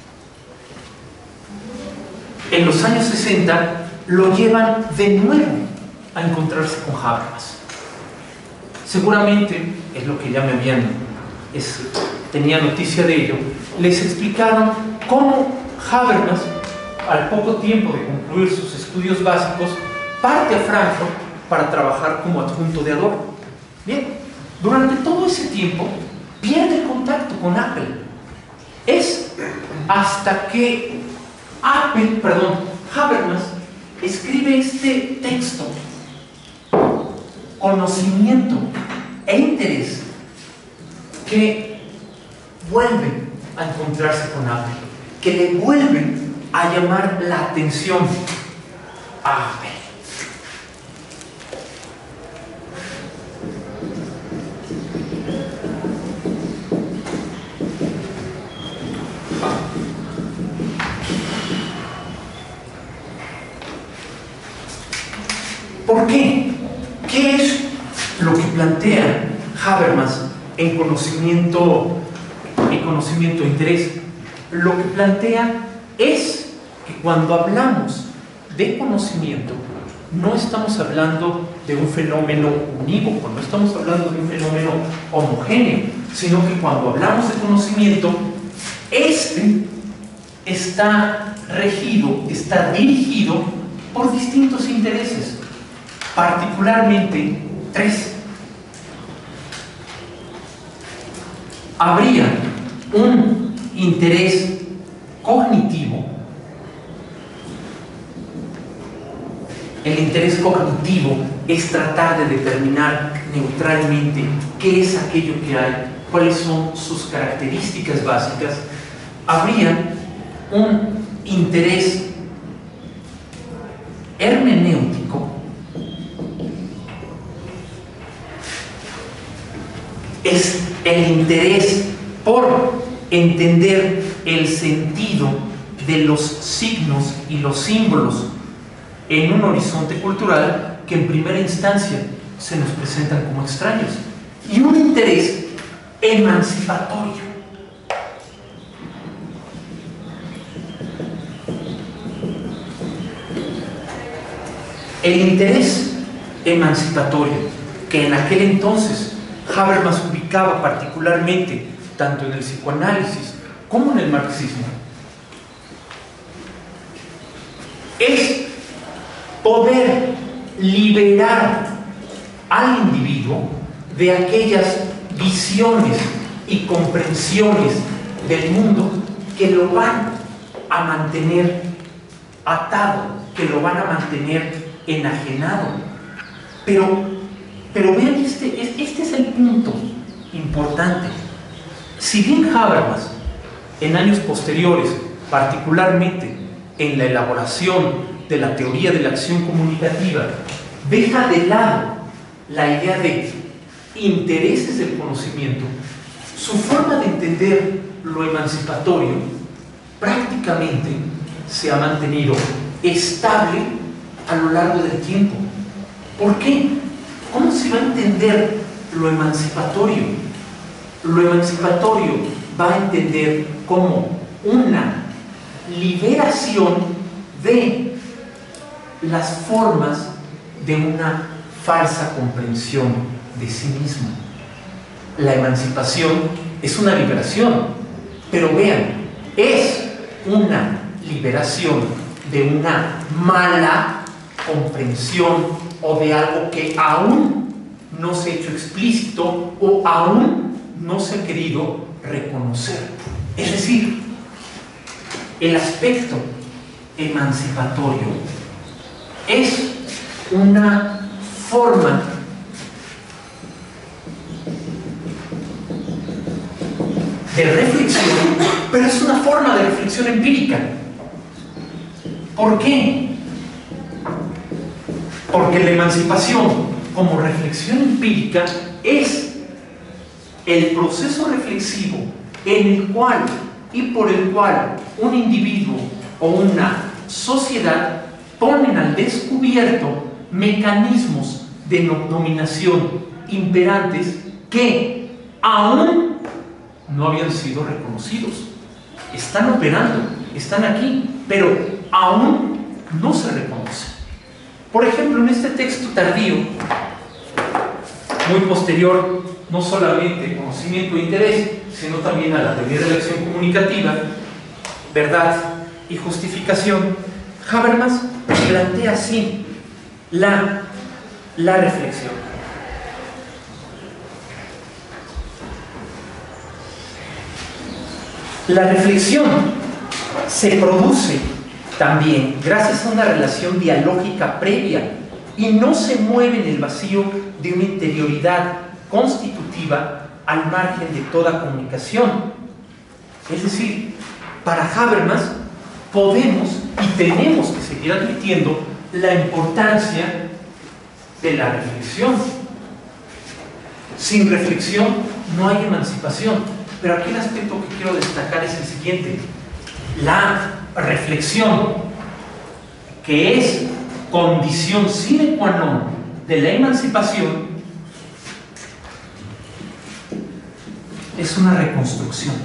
en los años sesenta lo llevan de nuevo a encontrarse con Habermas. Seguramente, es lo que ya me habían, es, tenía noticia de ello, les explicaron cómo Habermas, al poco tiempo de concluir sus estudios básicos, parte a Frankfurt para trabajar como adjunto de Adorno. Bien, durante todo ese tiempo pierde el contacto con Appel. Es hasta que Appel, perdón, Habermas escribe este texto, Conocimiento e Interés, que vuelven a encontrarse con Appel, que le vuelven a llamar la atención a Appel. ¿Por qué? ¿Qué es lo que plantea Habermas en conocimiento, en conocimiento e interés? Lo que plantea es que cuando hablamos de conocimiento, no estamos hablando de un fenómeno unívoco, no estamos hablando de un fenómeno homogéneo, sino que cuando hablamos de conocimiento, este está regido, está dirigido por distintos intereses, particularmente tres. Habría un interés cognitivo. El interés cognitivo es tratar de determinar neutralmente qué es aquello que hay, cuáles son sus características básicas. Habría un interés hermenéutico. Es el interés por entender el sentido de los signos y los símbolos en un horizonte cultural que en primera instancia se nos presentan como extraños, y un interés emancipatorio. El interés emancipatorio que en aquel entonces Habermas ubicaba particularmente tanto en el psicoanálisis como en el marxismo es poder liberar al individuo de aquellas visiones y comprensiones del mundo que lo van a mantener atado, que lo van a mantener enajenado. Pero, pero vean, este, este es el punto importante. Si bien Habermas, en años posteriores, particularmente en la elaboración de la teoría de la acción comunicativa, deja de lado la idea de intereses del conocimiento, su forma de entender lo emancipatorio prácticamente se ha mantenido estable a lo largo del tiempo. ¿Por qué? ¿Cómo se va a entender lo emancipatorio? Lo emancipatorio va a entender como una liberación de las formas de una falsa comprensión de sí mismo. La emancipación es una liberación, pero vean, es una liberación de una mala comprensión o de algo que aún no se ha hecho explícito o aún no se ha querido reconocer. Es decir, el aspecto emancipatorio es una forma de reflexión, pero es una forma de reflexión empírica. ¿Por qué? Porque la emancipación como reflexión empírica es el proceso reflexivo en el cual y por el cual un individuo o una sociedad ponen al descubierto mecanismos de dominación imperantes que aún no habían sido reconocidos. Están operando, están aquí, pero aún no se reconocen. Por ejemplo, en este texto tardío, muy posterior no solamente conocimiento e interés, sino también a la teoría de la acción comunicativa, verdad y justificación, Habermas plantea así la, la reflexión. La reflexión se produce también gracias a una relación dialógica previa y no se mueve en el vacío de una interioridad constitutiva al margen de toda comunicación. Es decir, para Habermas podemos y tenemos que seguir admitiendo la importancia de la reflexión. Sin reflexión no hay emancipación. Pero aquí el aspecto que quiero destacar es el siguiente: la reflexión, que es condición sine qua non de la emancipación, es una reconstrucción.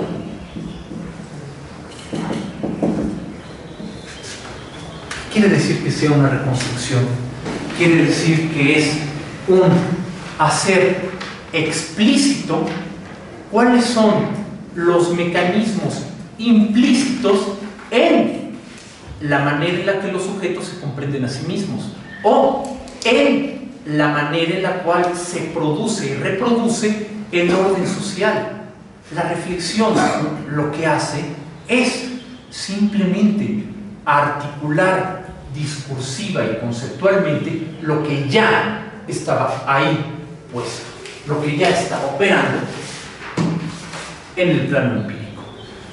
¿Qué quiere decir que sea una reconstrucción? Quiere decir que es un hacer explícito cuáles son los mecanismos implícitos en la manera en la que los sujetos se comprenden a sí mismos o en la manera en la cual se produce y reproduce el orden social. La reflexión lo que hace es simplemente articular discursiva y conceptualmente lo que ya estaba ahí puesto, lo que ya estaba operando en el plano empírico.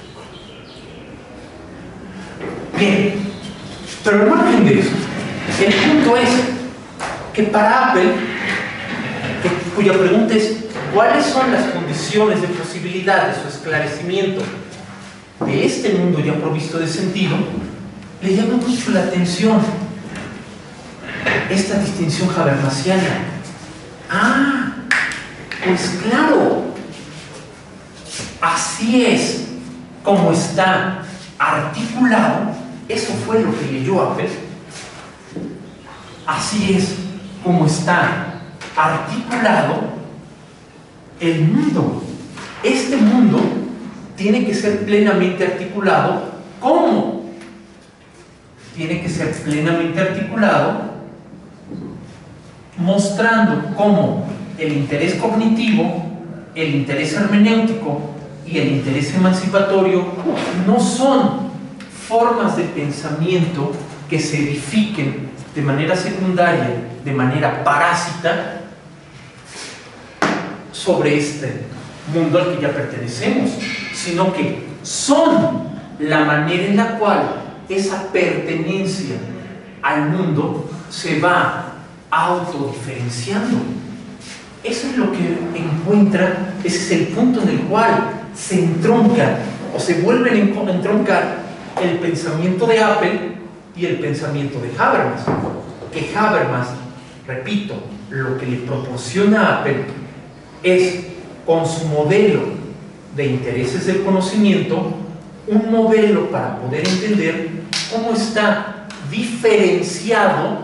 Bien, pero al margen de eso, el punto es que para Apple, que, cuya pregunta es ¿cuáles son las condiciones de posibilidad de su esclarecimiento de este mundo ya provisto de sentido? Le llama mucho la atención esta distinción habermasiana Ah, pues claro, así es como está articulado. Eso fue lo que leyó Apple. Así es como está articulado el mundo. Este mundo tiene que ser plenamente articulado. ¿Cómo? Tiene que ser plenamente articulado mostrando cómo el interés cognitivo, el interés hermenéutico y el interés emancipatorio no son formas de pensamiento que se edifiquen de manera secundaria, de manera parásita, sobre este mundo al que ya pertenecemos, sino que son la manera en la cual esa pertenencia al mundo se va autodiferenciando. Eso es lo que encuentra, ese es el punto en el cual se entronca o se vuelven a entroncar el pensamiento de Apple y el pensamiento de Habermas. Que Habermas, repito, lo que le proporciona a Apple es, con su modelo de intereses del conocimiento, un modelo para poder entender cómo está diferenciado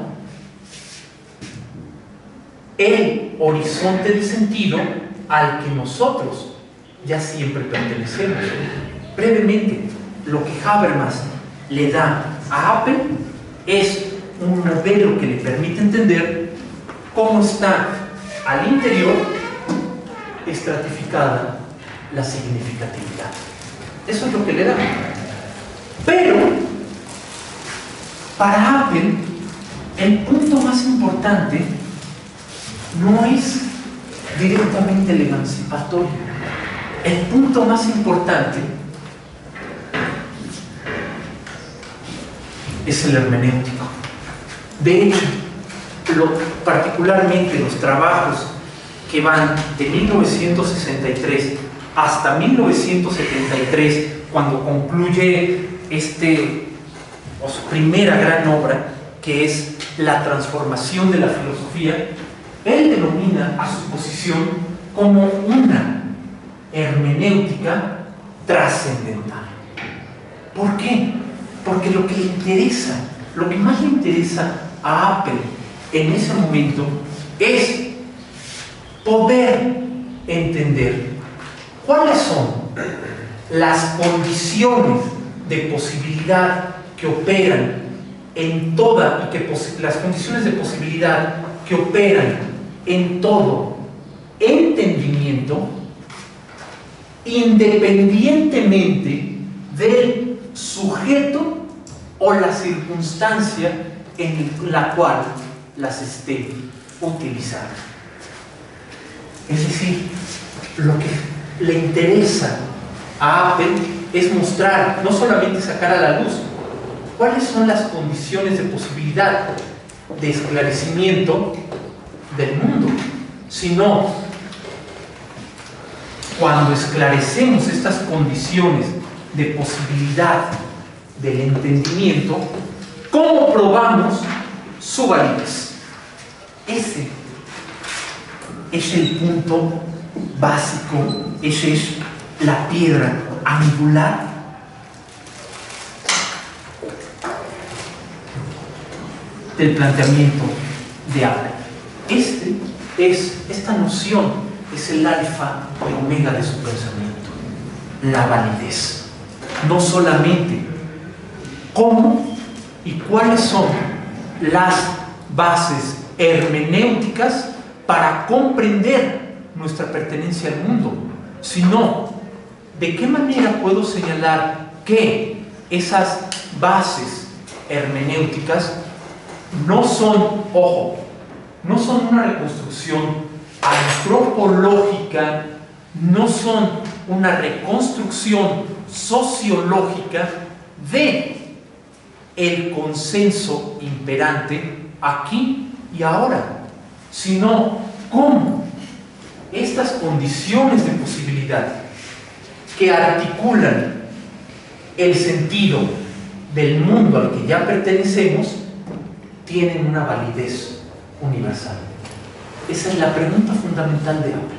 el horizonte de sentido al que nosotros ya siempre pertenecemos. Brevemente, lo que Habermas le da a Apple es un modelo que le permite entender cómo está al interior estratificada la significatividad. Eso es lo que le da. Pero para Apple el punto más importante no es directamente el emancipatorio. El punto más importante es el hermenéutico. De hecho, lo, particularmente los trabajos que van de mil novecientos sesenta y tres hasta mil novecientos setenta y tres, cuando concluye este, o su primera gran obra, que es La transformación de la filosofía, él denomina a su posición como una hermenéutica trascendental. ¿Por qué? Porque lo que le interesa, lo que más le interesa a Apple en ese momento es poder entender cuáles son las condiciones de posibilidad que operan en toda, y que las condiciones de posibilidad que operan en todo entendimiento, independientemente del sujeto o la circunstancia en la cual las esté utilizando. Es decir, lo que le interesa a Apple es mostrar, no solamente sacar a la luz cuáles son las condiciones de posibilidad de esclarecimiento del mundo, sino cuando esclarecemos estas condiciones de posibilidad del entendimiento, ¿cómo probamos su validez? Ese es el punto básico, esa es la piedra angular del planteamiento de Apple. Este es, esta noción es el alfa y omega de su pensamiento, la validez. No solamente cómo y cuáles son las bases hermenéuticas para comprender nuestra pertenencia al mundo, sino de qué manera puedo señalar que esas bases hermenéuticas no son, ojo, no son una reconstrucción antropológica, no son una reconstrucción sociológica de el consenso imperante aquí y ahora, sino cómo estas condiciones de posibilidad que articulan el sentido del mundo al que ya pertenecemos tienen una validez universal. Esa es la pregunta fundamental de Apple.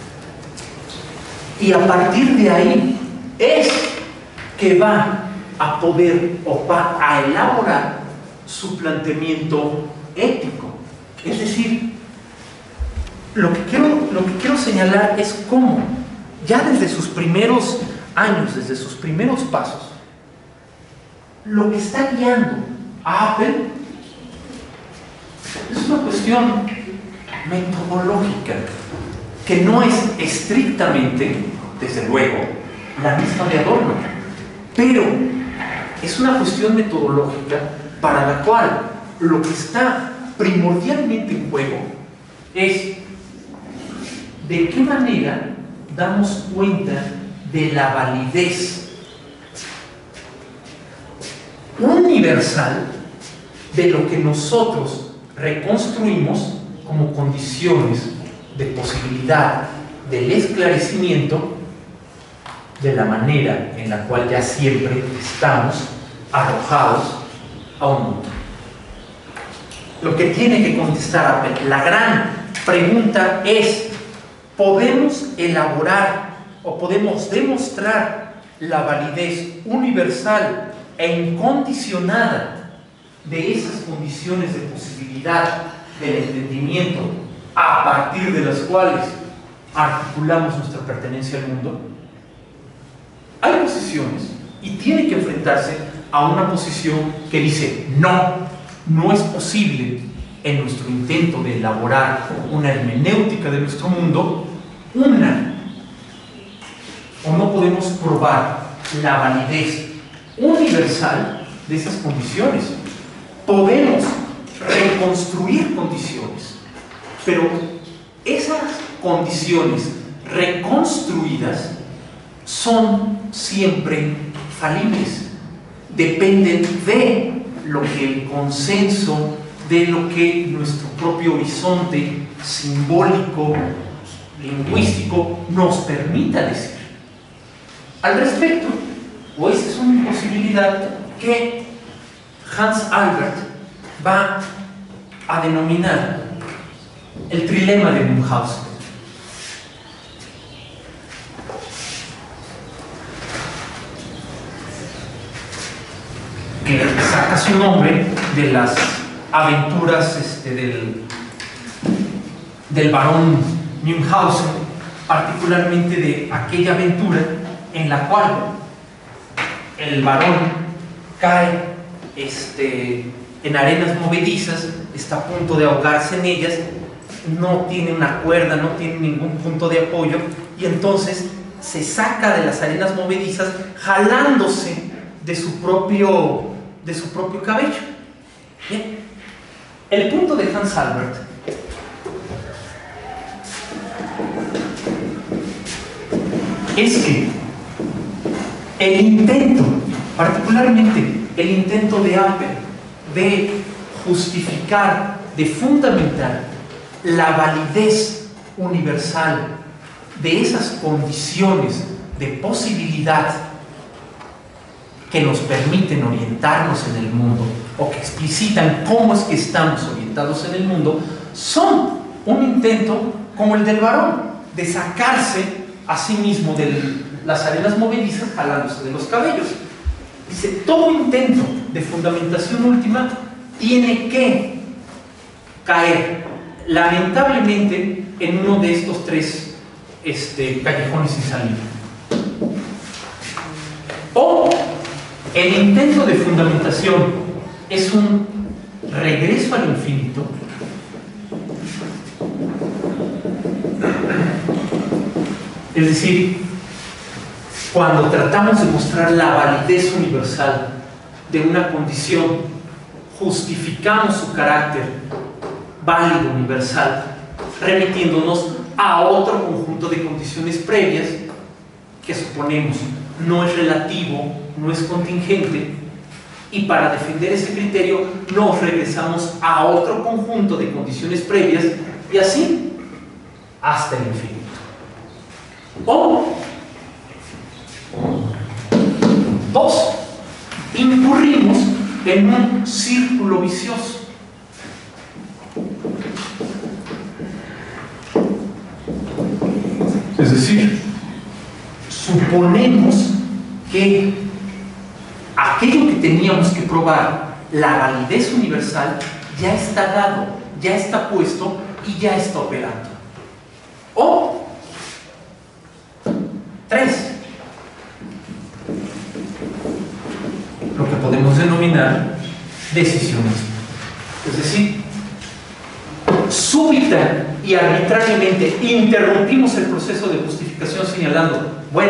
Y a partir de ahí es que va a poder o va a elaborar su planteamiento ético. Es decir, lo que quiero, lo que quiero señalar es cómo ya desde sus primeros años, desde sus primeros pasos, lo que está guiando a Apple es una cuestión metodológica que no es estrictamente, desde luego, la misma de Adorno, pero es una cuestión metodológica para la cual lo que está primordialmente en juego es de qué manera damos cuenta de la validez universal de lo que nosotros reconstruimos como condiciones de posibilidad del esclarecimiento de la manera en la cual ya siempre estamos arrojados a un mundo. Lo que tiene que contestar Apple, la gran pregunta es: ¿podemos elaborar o podemos demostrar la validez universal e incondicionada de esas condiciones de posibilidad del entendimiento a partir de las cuales articulamos nuestra pertenencia al mundo? Hay posiciones y tiene que enfrentarse a una posición que dice: no, no es posible en nuestro intento de elaborar una hermenéutica de nuestro mundo, una, o no podemos probar la validez universal de esas condiciones. Podemos reconstruir condiciones, pero esas condiciones reconstruidas son siempre falibles, dependen de lo que el consenso, de lo que nuestro propio horizonte simbólico, lingüístico nos permita decir. Al respecto, o esa es una imposibilidad que Hans Albert va a denominar el trilema de Münchhausen. Que saca su nombre de las aventuras este, del, del barón Münchhausen, particularmente de aquella aventura en la cual el varón cae este, en arenas movedizas, está a punto de ahogarse en ellas, no tiene una cuerda, no tiene ningún punto de apoyo, y entonces se saca de las arenas movedizas jalándose de su propio, de su propio cabello. Bien. El punto de Hans Albert es que el intento, particularmente el intento de Apple de justificar, de fundamentar la validez universal de esas condiciones de posibilidad que nos permiten orientarnos en el mundo o que explicitan cómo es que estamos orientados en el mundo, son un intento como el del varón, de sacarse a sí mismo de las arenas movedizas jalándose de los cabellos. Dice, todo intento de fundamentación última tiene que caer lamentablemente en uno de estos tres este, callejones sin salida. O el intento de fundamentación es un regreso al infinito, es decir, cuando tratamos de mostrar la validez universal de una condición, justificamos su carácter válido universal, remitiéndonos a otro conjunto de condiciones previas que suponemos no es relativo, no es contingente, y para defender ese criterio nos regresamos a otro conjunto de condiciones previas y así hasta el infinito. O dos, incurrimos en un círculo vicioso. Es decir, suponemos que aquello que teníamos que probar, la validez universal, ya está dado, ya está puesto y ya está operando. O tres, lo que podemos denominar decisionismo. Es decir, súbita y arbitrariamente interrumpimos el proceso de justificación señalando, bueno,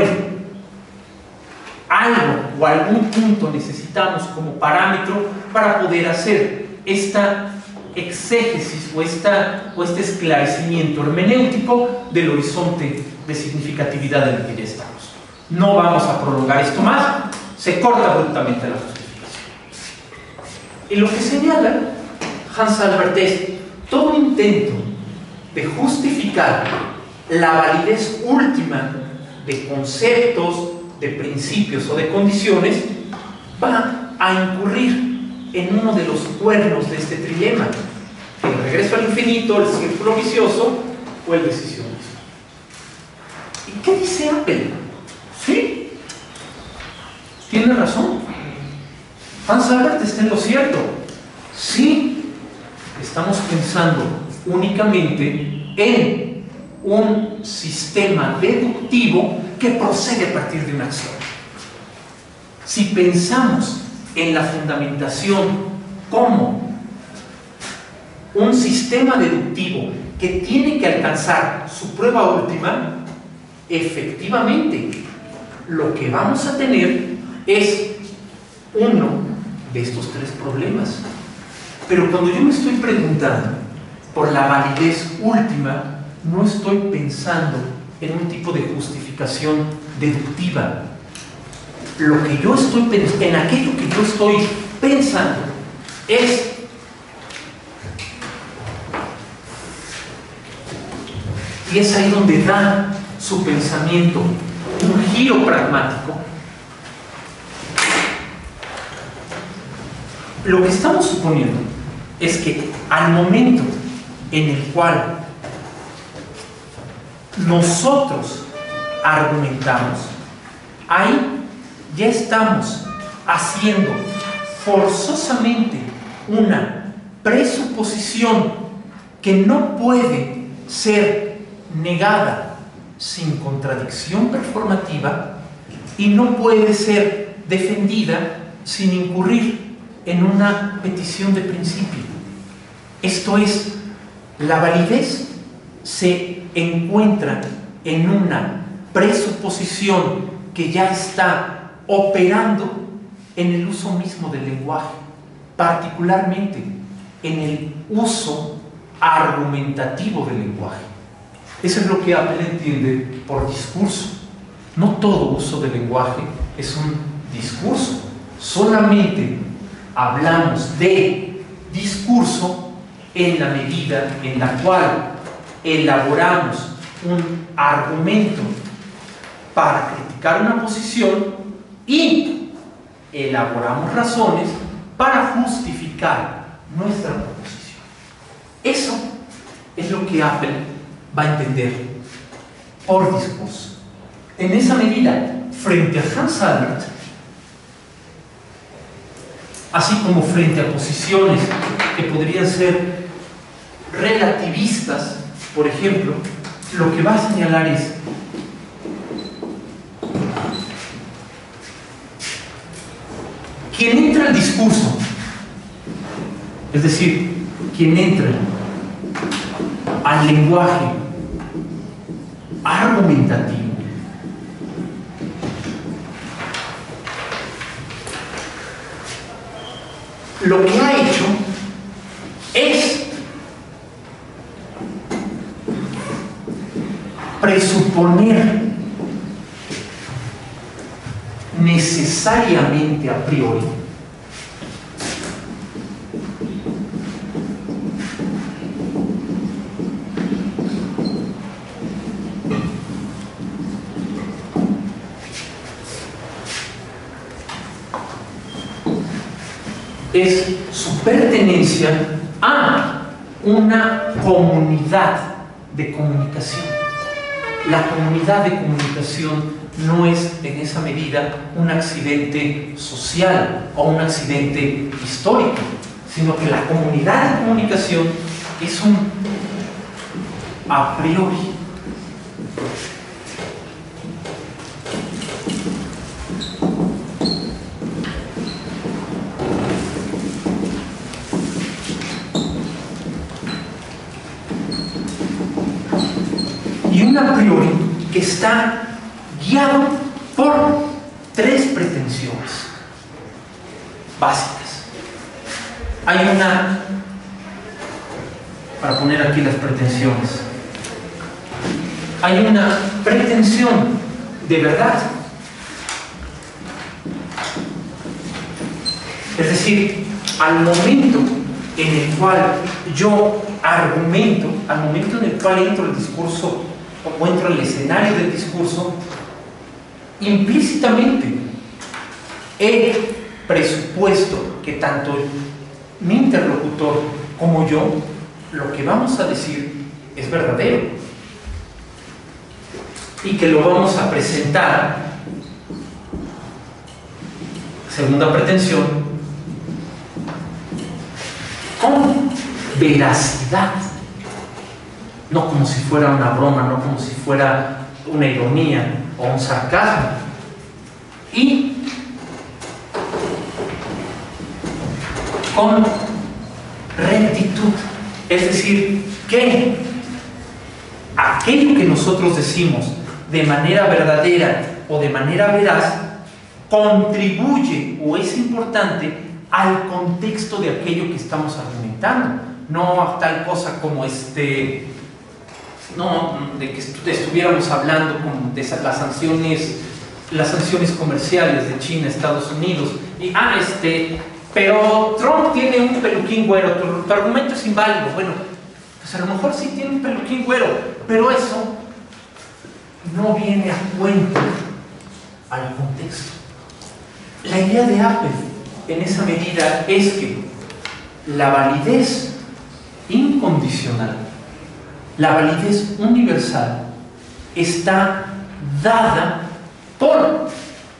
algo o algún punto necesitamos como parámetro para poder hacer esta exégesis o, esta, o este esclarecimiento hermenéutico del horizonte de significatividad en el que ya estamos. No vamos a prolongar esto más, se corta abruptamente la justificación. Y lo que señala Hans Albert es todo intento de justificar la validez última de conceptos, de principios o de condiciones va a incurrir en uno de los cuernos de este trilema: el regreso al infinito, el círculo vicioso o el decisionismo. ¿Y qué dice Apple? Sí, tiene razón. Hans Albert está en lo cierto. Sí, estamos pensando únicamente en un sistema deductivo que procede a partir de una acción. Si pensamos en la fundamentación como un sistema deductivo que tiene que alcanzar su prueba última, efectivamente lo que vamos a tener es uno de estos tres problemas. Pero cuando yo me estoy preguntando por la validez última, no estoy pensando en un tipo de justificación deductiva. Lo que yo estoy pensando, en aquello que yo estoy pensando, es y es ahí donde da su pensamiento un giro pragmático. Lo que estamos suponiendo es que al momento en el cual nosotros argumentamos, ahí ya estamos haciendo forzosamente una presuposición que no puede ser negada sin contradicción performativa y no puede ser defendida sin incurrir en una petición de principio. Esto es, la validez se encuentra en una presuposición que ya está operando en el uso mismo del lenguaje, particularmente en el uso argumentativo del lenguaje. Eso es lo que Apple entiende por discurso. No todo uso del lenguaje es un discurso. Solamente hablamos de discurso en la medida en la cual elaboramos un argumento para criticar una posición y elaboramos razones para justificar nuestra proposición. Eso es lo que Apple va a entender por discurso. En esa medida, frente a Hans Albert, así como frente a posiciones que podrían ser relativistas, por ejemplo, lo que va a señalar es quien entra al discurso, es decir, quien entra al lenguaje argumentativo, lo que ha hecho es presuponer necesariamente a priori es su pertenencia a una comunidad de comunicación. la comunidad de comunicación no es en esa medida un accidente social o un accidente histórico, sino que la comunidad de comunicación es un a priori. Y un a priori que está guiado por tres pretensiones básicas. Hay una, para poner aquí las pretensiones, hay una pretensión de verdad. Es decir, al momento en el cual yo argumento, al momento en el cual entro al discurso o entro al escenario del discurso, implícitamente he presupuesto que tanto mi interlocutor como yo, lo que vamos a decir es verdadero y que lo vamos a presentar, segunda pretensión, con veracidad, no como si fuera una broma, no como si fuera una ironía o un sarcasmo, y con rectitud, es decir, que aquello que nosotros decimos de manera verdadera o de manera veraz contribuye o es importante al contexto de aquello que estamos argumentando, no a tal cosa como este, no, de que estuviéramos hablando como de las sanciones, las sanciones comerciales de China a Estados Unidos, y ah, este, pero Trump tiene un peluquín güero, tu, tu argumento es inválido. Bueno, pues a lo mejor sí tiene un peluquín güero, pero eso no viene a cuento al contexto. La idea de Apple en esa medida es que la validez incondicional, la validez universal, está dada por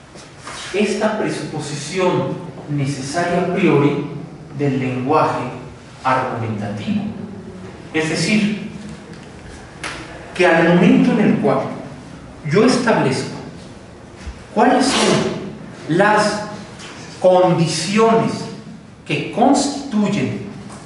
esta presuposición necesaria a priori del lenguaje argumentativo. Es decir, que al momento en el cual yo establezco cuáles son las condiciones que constituyen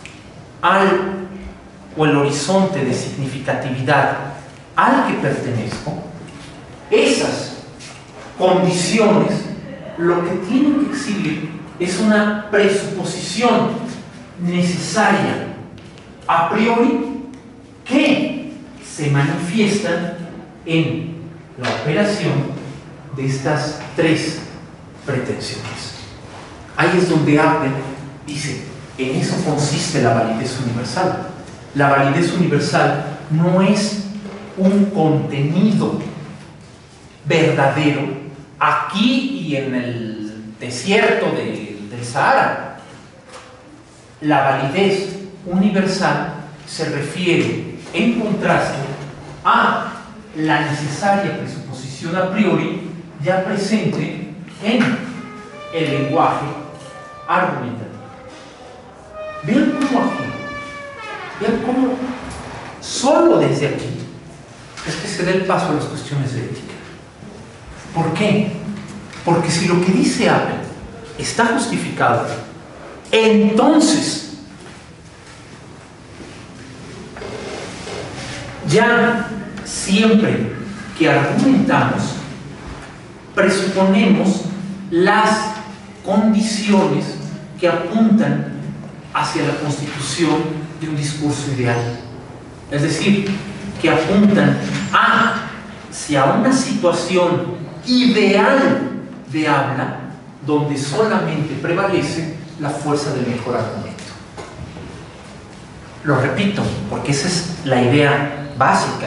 al o el horizonte de significatividad al que pertenezco, esas condiciones lo que tienen que exhibir es una presuposición necesaria a priori que se manifiesta en la operación de estas tres pretensiones. Ahí es donde Apple dice, en eso consiste la validez universal. La validez universal no es un contenido verdadero aquí y en el desierto de, del Sahara. La validez universal se refiere, en contraste, a la necesaria presuposición a priori ya presente en el lenguaje argumentativo. Vean cómo aquí, vean cómo solo desde aquí es que se da el paso a las cuestiones de ética. ¿Por qué? Porque si lo que dice Apple está justificado, entonces ya siempre que argumentamos presuponemos las condiciones que apuntan hacia la constitución de un discurso ideal, es decir, que apuntan a hacia una situación ideal de habla donde solamente prevalece la fuerza del mejor argumento. Lo repito, porque esa es la idea básica.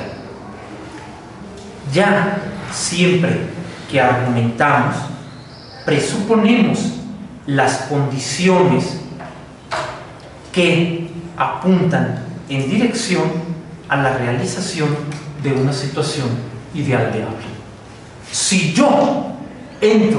Ya siempre que argumentamos, presuponemos las condiciones que apuntan en dirección a la realización de una situación ideal de habla. Si yo entro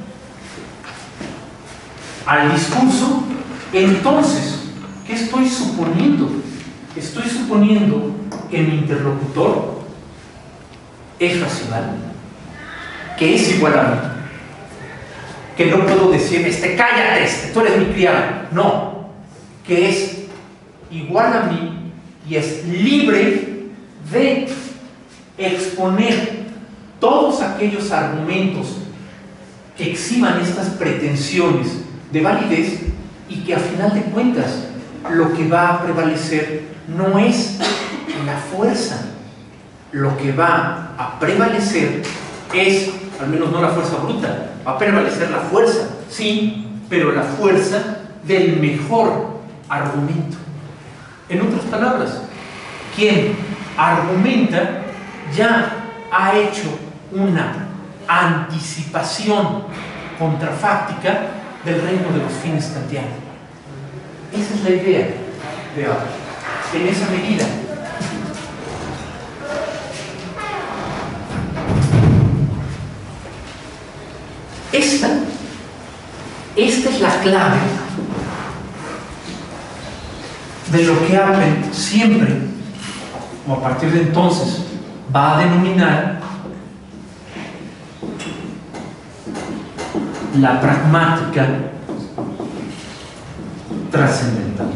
al discurso, entonces, ¿qué estoy suponiendo? Estoy suponiendo que mi interlocutor es racional, que es igual a mí, que no puedo decir, este, cállate, este, tú eres mi criado. No, que es igual a mí y es libre de exponer todos aquellos argumentos que exhiban estas pretensiones de validez y que a final de cuentas lo que va a prevalecer no es la fuerza, lo que va a prevalecer es, al menos no la fuerza bruta, va a prevalecer la fuerza, sí, pero la fuerza del mejor argumento. En otras palabras, quien argumenta ya ha hecho una anticipación contrafáctica del reino de los fines kantianos. Esa es la idea de ahora. En esa medida, esta, esta es la clave de lo que Appel siempre, o a partir de entonces, va a denominar la pragmática trascendental.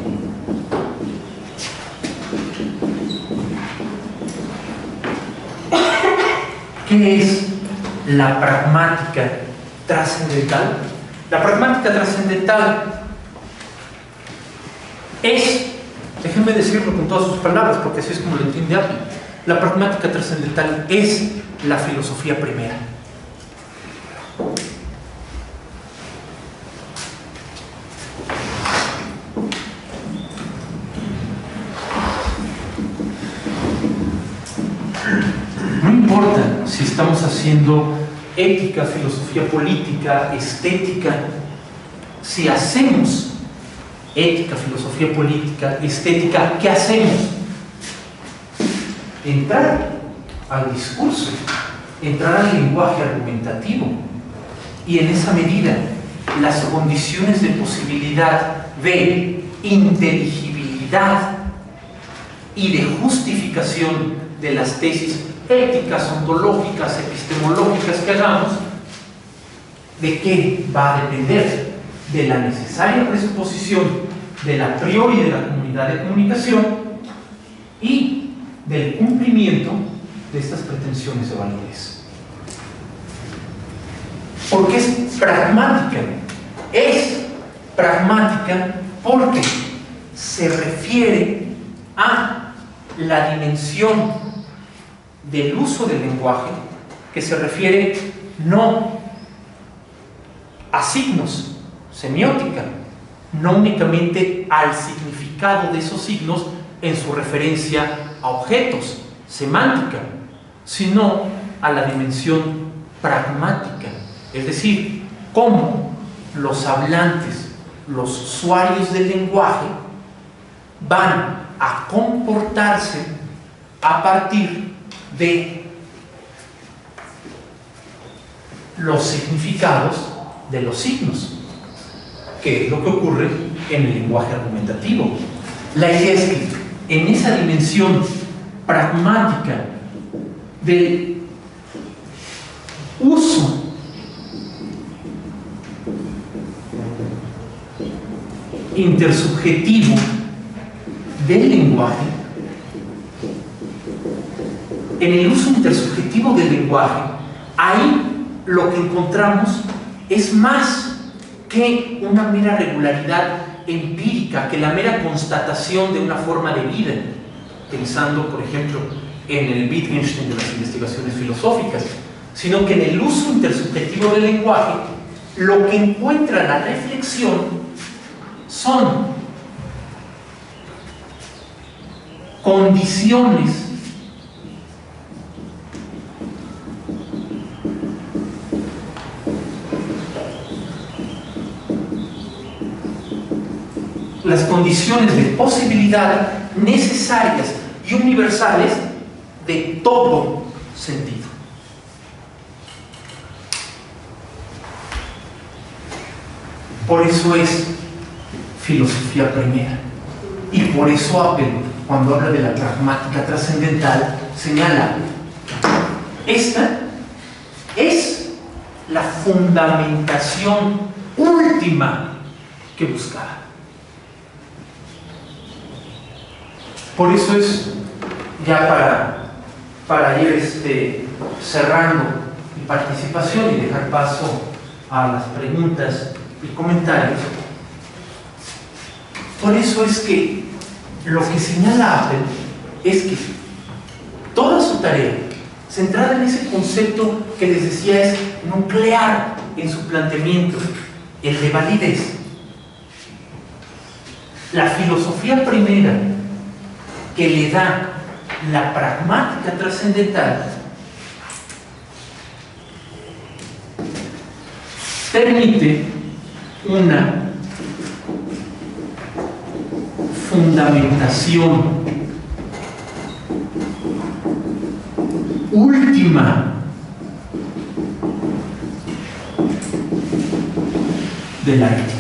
¿Qué es la pragmática trascendental? La pragmática trascendental es, déjenme decirlo con todas sus palabras, porque así es como lo entiende Appel. La pragmática trascendental es la filosofía primera. No importa si estamos haciendo ética, filosofía política, estética, si hacemos ética, filosofía política, estética, ¿qué hacemos? Entrar al discurso, entrar al lenguaje argumentativo, y en esa medida las condiciones de posibilidad de inteligibilidad y de justificación de las tesis éticas, ontológicas, epistemológicas que hagamos, ¿de qué va a depender? De la necesaria presuposición del a priori de la comunidad de comunicación y del cumplimiento de estas pretensiones de validez. Porque es pragmática, es pragmática porque se refiere a la dimensión del uso del lenguaje, que se refiere no a signos, semiótica, no únicamente al significado de esos signos en su referencia a objetos, semántica, sino a la dimensión pragmática, es decir, cómo los hablantes, los usuarios del lenguaje van a comportarse a partir de los significados de los signos, que es lo que ocurre en el lenguaje argumentativo. La idea es que en esa dimensión pragmática del uso intersubjetivo del lenguaje, en el uso intersubjetivo del lenguaje, ahí lo que encontramos es más que una mera regularidad empírica, que la mera constatación de una forma de vida, pensando, por ejemplo, en el Wittgenstein de las investigaciones filosóficas, sino que en el uso intersubjetivo del lenguaje, lo que encuentra la reflexión son condiciones las condiciones de posibilidad necesarias y universales de todo sentido. Por eso es filosofía primera. Y por eso Apple, cuando habla de la pragmática trascendental, señala: esta es la fundamentación última que buscaba. Por eso es, ya para, para ir este, cerrando mi participación y dejar paso a las preguntas y comentarios, por eso es que lo que señala Apple es que toda su tarea, centrada en ese concepto que les decía es nuclear en su planteamiento, el de validez. La filosofía primera que le da la pragmática trascendental permite una fundamentación última de la ética.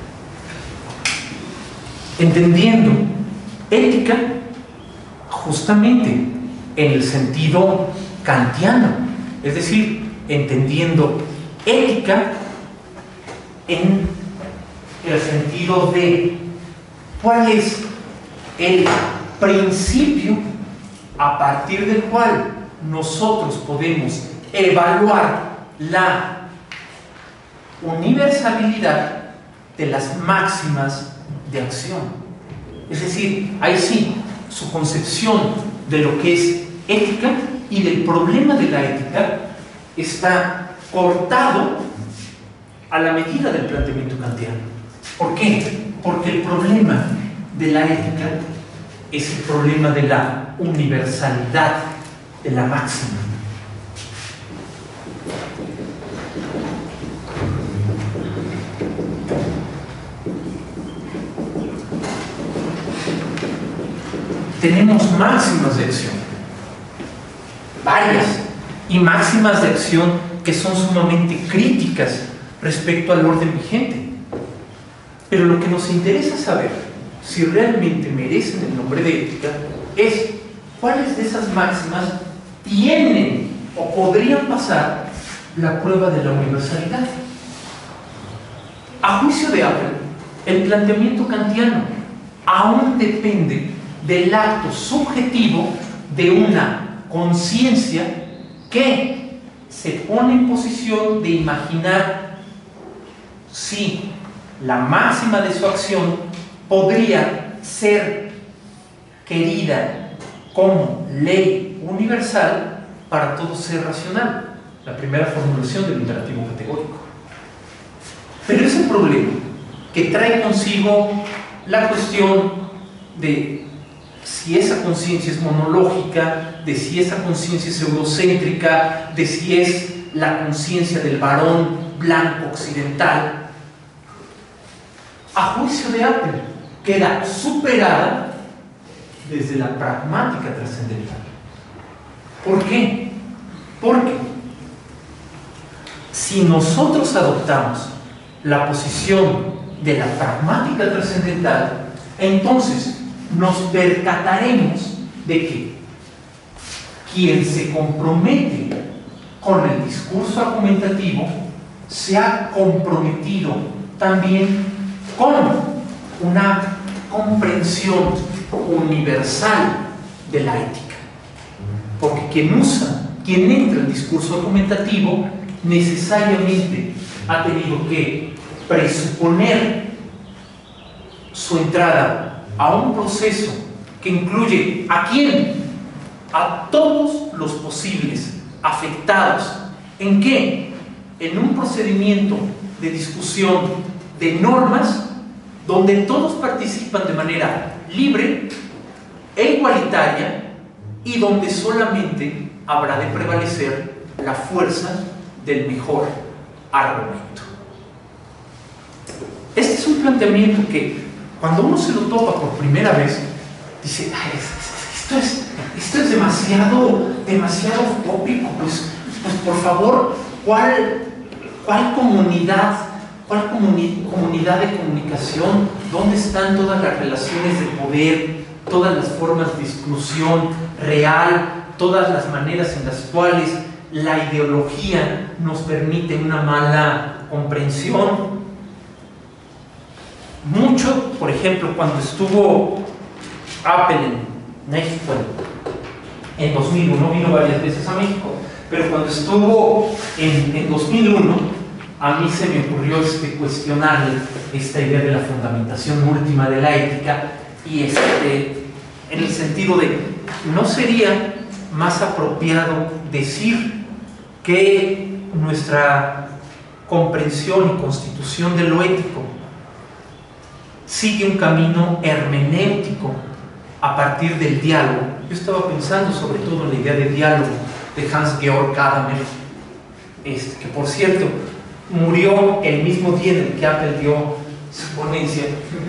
Entendiendo ética justamente en el sentido kantiano, es decir, entendiendo ética en el sentido de cuál es el principio a partir del cual nosotros podemos evaluar la universalidad de las máximas de acción. Es decir, ahí sí, su concepción de lo que es ética y del problema de la ética está cortado a la medida del planteamiento kantiano. ¿Por qué? Porque el problema de la ética es el problema de la universalidad de la máxima. Tenemos máximas de acción, varias, y máximas de acción que son sumamente críticas respecto al orden vigente. Pero lo que nos interesa saber, si realmente merecen el nombre de ética, es cuáles de esas máximas tienen o podrían pasar la prueba de la universalidad. A juicio de Apple, el planteamiento kantiano aún depende del acto subjetivo de una conciencia que se pone en posición de imaginar si la máxima de su acción podría ser querida como ley universal para todo ser racional, la primera formulación del imperativo categórico. Pero ese problema que trae consigo la cuestión de si esa conciencia es monológica, de si esa conciencia es eurocéntrica, de si es la conciencia del varón blanco occidental, a juicio de Apple, queda superada desde la pragmática trascendental. ¿Por qué? Porque si nosotros adoptamos la posición de la pragmática trascendental, entonces nos percataremos de que quien se compromete con el discurso argumentativo se ha comprometido también con una comprensión universal de la ética. Porque quien usa, quien entra en el discurso argumentativo, necesariamente ha tenido que presuponer su entrada a un proceso que incluye ¿a quién? A todos los posibles afectados. ¿En qué? En un procedimiento de discusión de normas donde todos participan de manera libre e igualitaria y donde solamente habrá de prevalecer la fuerza del mejor argumento. Este es un planteamiento que cuando uno se lo topa por primera vez dice: ay, esto es, esto es demasiado, demasiado utópico. Pues, pues por favor, ¿cuál, cuál comunidad, ¿Cuál comuni- comunidad de comunicación? ¿Dónde están todas las relaciones de poder, todas las formas de exclusión real, todas las maneras en las cuales la ideología nos permite una mala comprensión? Mucho, por ejemplo, cuando estuvo Apple en México en dos mil uno, vino varias veces a México, pero cuando estuvo en, en dos mil uno, a mí se me ocurrió este, cuestionarle esta idea de la fundamentación última de la ética, y este, en el sentido de, ¿no sería más apropiado decir que nuestra comprensión y constitución de lo ético sigue un camino hermenéutico a partir del diálogo? Yo estaba pensando sobre todo en la idea de diálogo de Hans-Georg Gadamer, este, que por cierto murió el mismo día en el que Apple dio su ponencia.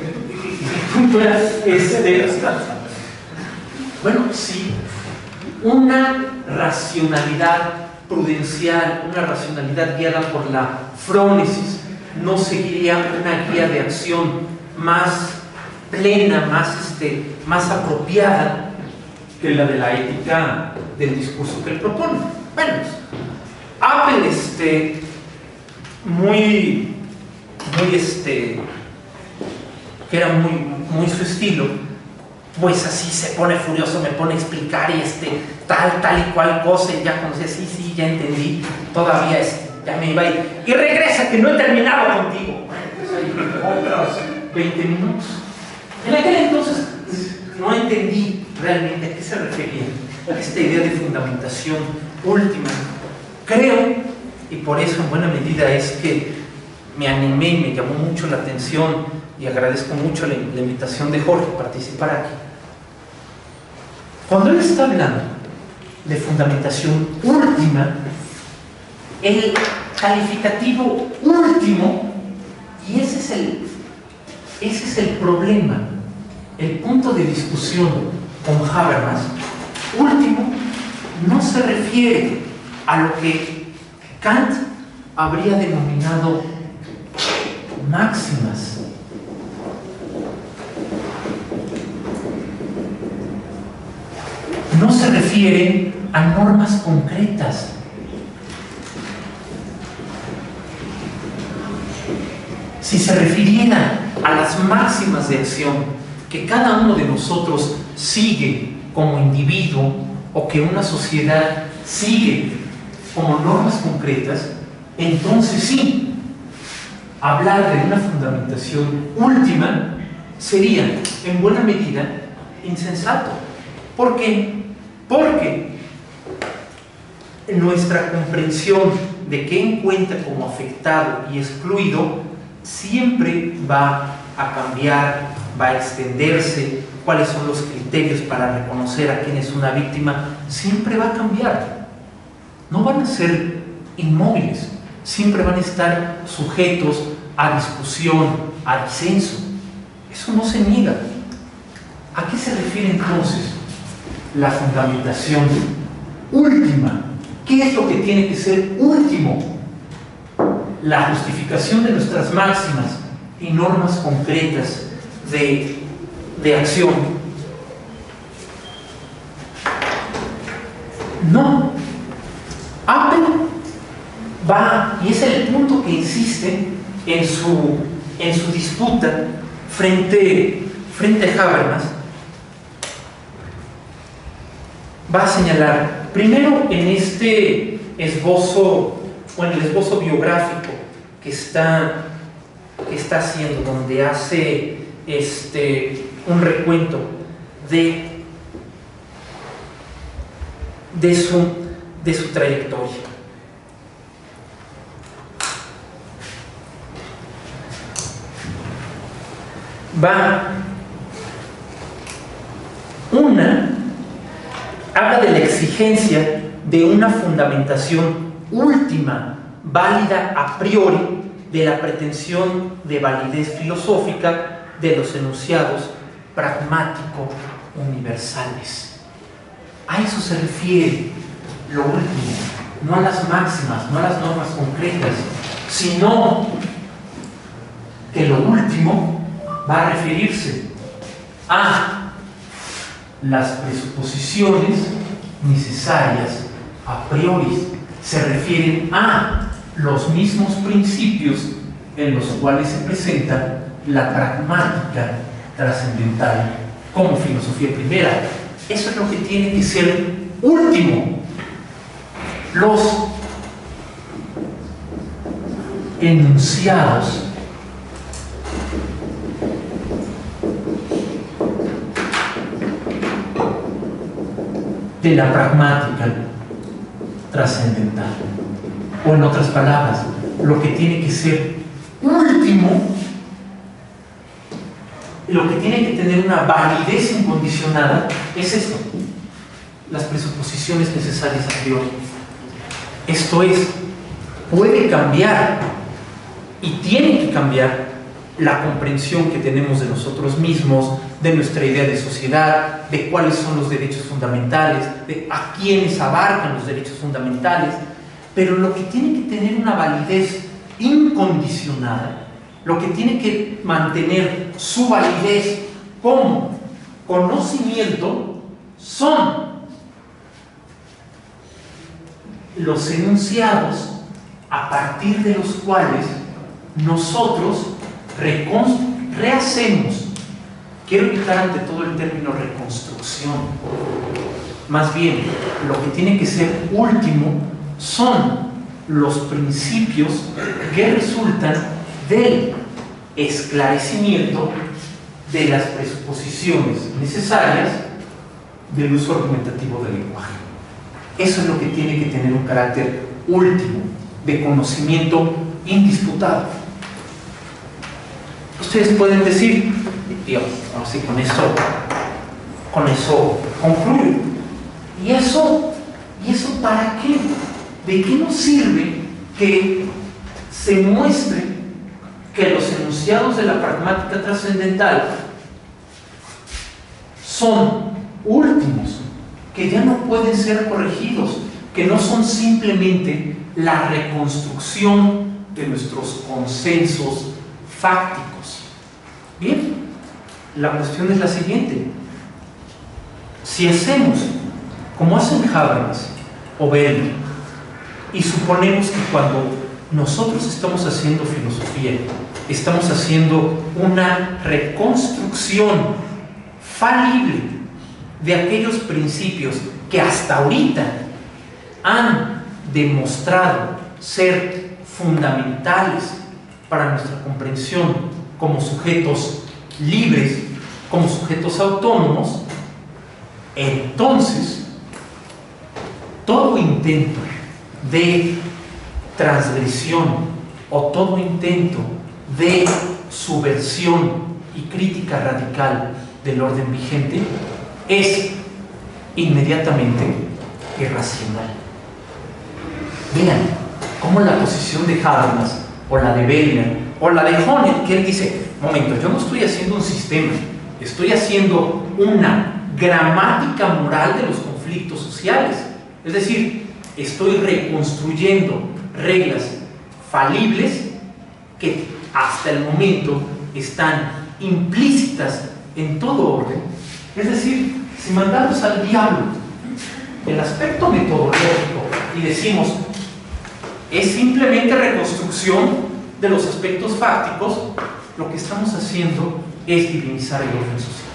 este, bueno, sí, una racionalidad prudencial, una racionalidad guiada por la frónesis, no seguiría una guía de acción más plena, más, este, más apropiada que la de la ética del discurso que él propone. Bueno, Apple, este, muy, muy, este, que era muy, muy su estilo, pues así se pone furioso, me pone a explicar y este, tal, tal y cual cosa, y ya conocí, sí, sí, ya entendí, todavía este, ya me iba a ir, y regresa que no he terminado contigo. Pues ahí, otros veinte minutos. En aquel entonces no entendí realmente a qué se refería a esta idea de fundamentación última. Creo, y por eso en buena medida es que me animé y me llamó mucho la atención, y agradezco mucho la, la invitación de Jorge a participar aquí. Cuando él está hablando de fundamentación última, el calificativo último, y ese es el, ese es el problema, el punto de discusión con Habermas, último no se refiere a lo que Kant habría denominado máximas. No se refiere a normas concretas. Si se refiriera a las máximas de acción que cada uno de nosotros sigue como individuo, o que una sociedad sigue como normas concretas, entonces sí, hablar de una fundamentación última sería en buena medida insensato. ¿Por qué? Porque nuestra comprensión de qué encuentra como afectado y excluido siempre va a cambiar, va a extenderse. Cuáles son los criterios para reconocer a quién es una víctima siempre va a cambiar. No van a ser inmóviles, siempre van a estar sujetos a discusión, a disenso. Eso no se niega. ¿A qué se refiere entonces la fundamentación última? ¿Qué es lo que tiene que ser último? La justificación de nuestras máximas y normas concretas de, de acción. No. Apple va, y es el punto que insiste en su, en su disputa frente, frente a Habermas, va a señalar, primero en este esbozo, o en el esbozo biográfico que está, que está haciendo, donde hace este, un recuento de, de, su, de su trayectoria. Va una, habla de la exigencia de una fundamentación última, válida a priori, de la pretensión de validez filosófica de los enunciados pragmático universales. A eso se refiere lo último, no a las máximas, no a las normas concretas, sino que lo último va a referirse a las presuposiciones necesarias a priori, se refieren a los mismos principios en los cuales se presenta la pragmática trascendental como filosofía primera. Eso es lo que tiene que ser último. Los enunciados de la pragmática trascendental, o en otras palabras, lo que tiene que ser último, lo que tiene que tener una validez incondicionada, es esto: las presuposiciones necesarias a priori. Esto es, puede cambiar y tiene que cambiar la comprensión que tenemos de nosotros mismos, de nuestra idea de sociedad, de cuáles son los derechos fundamentales, de a quiénes abarcan los derechos fundamentales, pero lo que tiene que tener una validez incondicionada, lo que tiene que mantener su validez como conocimiento, son los enunciados a partir de los cuales nosotros rehacemos. Quiero quitar ante todo el término reconstrucción. Más bien, lo que tiene que ser último son los principios que resultan del esclarecimiento de las presuposiciones necesarias del uso argumentativo del lenguaje. Eso es lo que tiene que tener un carácter último, de conocimiento indisputado. Ustedes pueden decir, digamos, así con eso, con eso concluyo. ¿Y eso, ¿Y eso para qué? ¿De qué nos sirve que se muestre que los enunciados de la pragmática trascendental son últimos, que ya no pueden ser corregidos, que no son simplemente la reconstrucción de nuestros consensos fácticos? Bien, la cuestión es la siguiente: si hacemos como hacen Habermas o Bellman, y suponemos que cuando nosotros estamos haciendo filosofía, estamos haciendo una reconstrucción falible de aquellos principios que hasta ahorita han demostrado ser fundamentales para nuestra comprensión como sujetos libres, como sujetos autónomos, entonces todo intento de transgresión o todo intento de subversión y crítica radical del orden vigente es inmediatamente irracional. Vean cómo la posición de Habermas o la de Bellman o la de Honneth, que él dice: momento, yo no estoy haciendo un sistema, estoy haciendo una gramática moral de los conflictos sociales. Es decir, estoy reconstruyendo reglas falibles que hasta el momento están implícitas en todo orden. Es decir, si mandamos al diablo el aspecto metodológico y decimos es simplemente reconstrucción de los aspectos fácticos, lo que estamos haciendo es divinizar el orden social.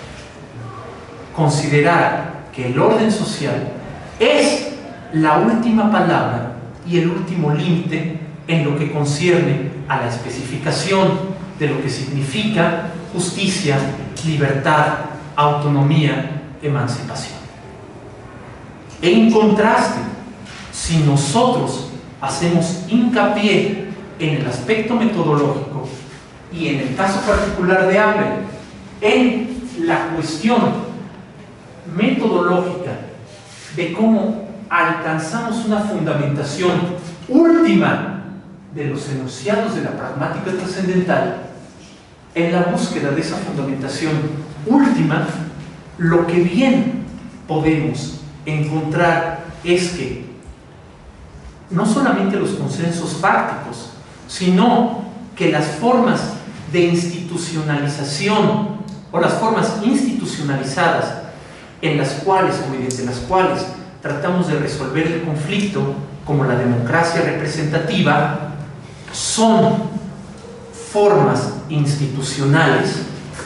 Considerar que el orden social es la última palabra y el último límite en lo que concierne a la especificación de lo que significa justicia, libertad, autonomía, emancipación. En contraste, si nosotros hacemos hincapié en el aspecto metodológico y en el caso particular de Abel, en la cuestión metodológica de cómo alcanzamos una fundamentación última de los enunciados de la pragmática trascendental, en la búsqueda de esa fundamentación última, lo que bien podemos encontrar es que no solamente los consensos fácticos, sino que las formas de institucionalización o las formas institucionalizadas en las cuales o mediante las cuales tratamos de resolver el conflicto, como la democracia representativa, son formas institucionales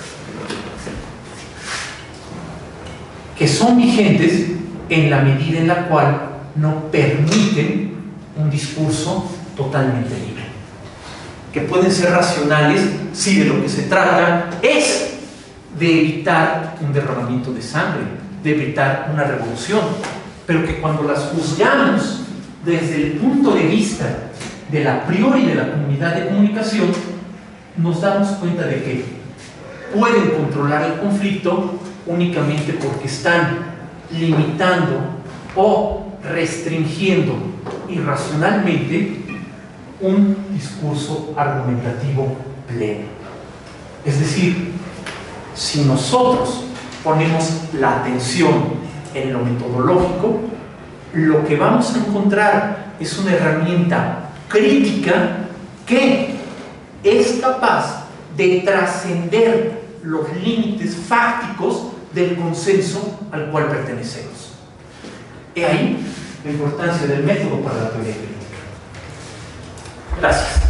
que son vigentes en la medida en la cual no permiten un discurso totalmente libre. Que pueden ser racionales si de lo que se trata es de evitar un derramamiento de sangre, de evitar una revolución, pero que cuando las juzgamos desde el punto de vista de la priori de la comunidad de comunicación, nos damos cuenta de que pueden controlar el conflicto únicamente porque están limitando o restringiendo irracionalmente un discurso argumentativo pleno. Es decir, si nosotros ponemos la atención en lo metodológico, lo que vamos a encontrar es una herramienta crítica que es capaz de trascender los límites fácticos del consenso al cual pertenecemos. He ahí la importancia del método para la teoría crítica. Gracias.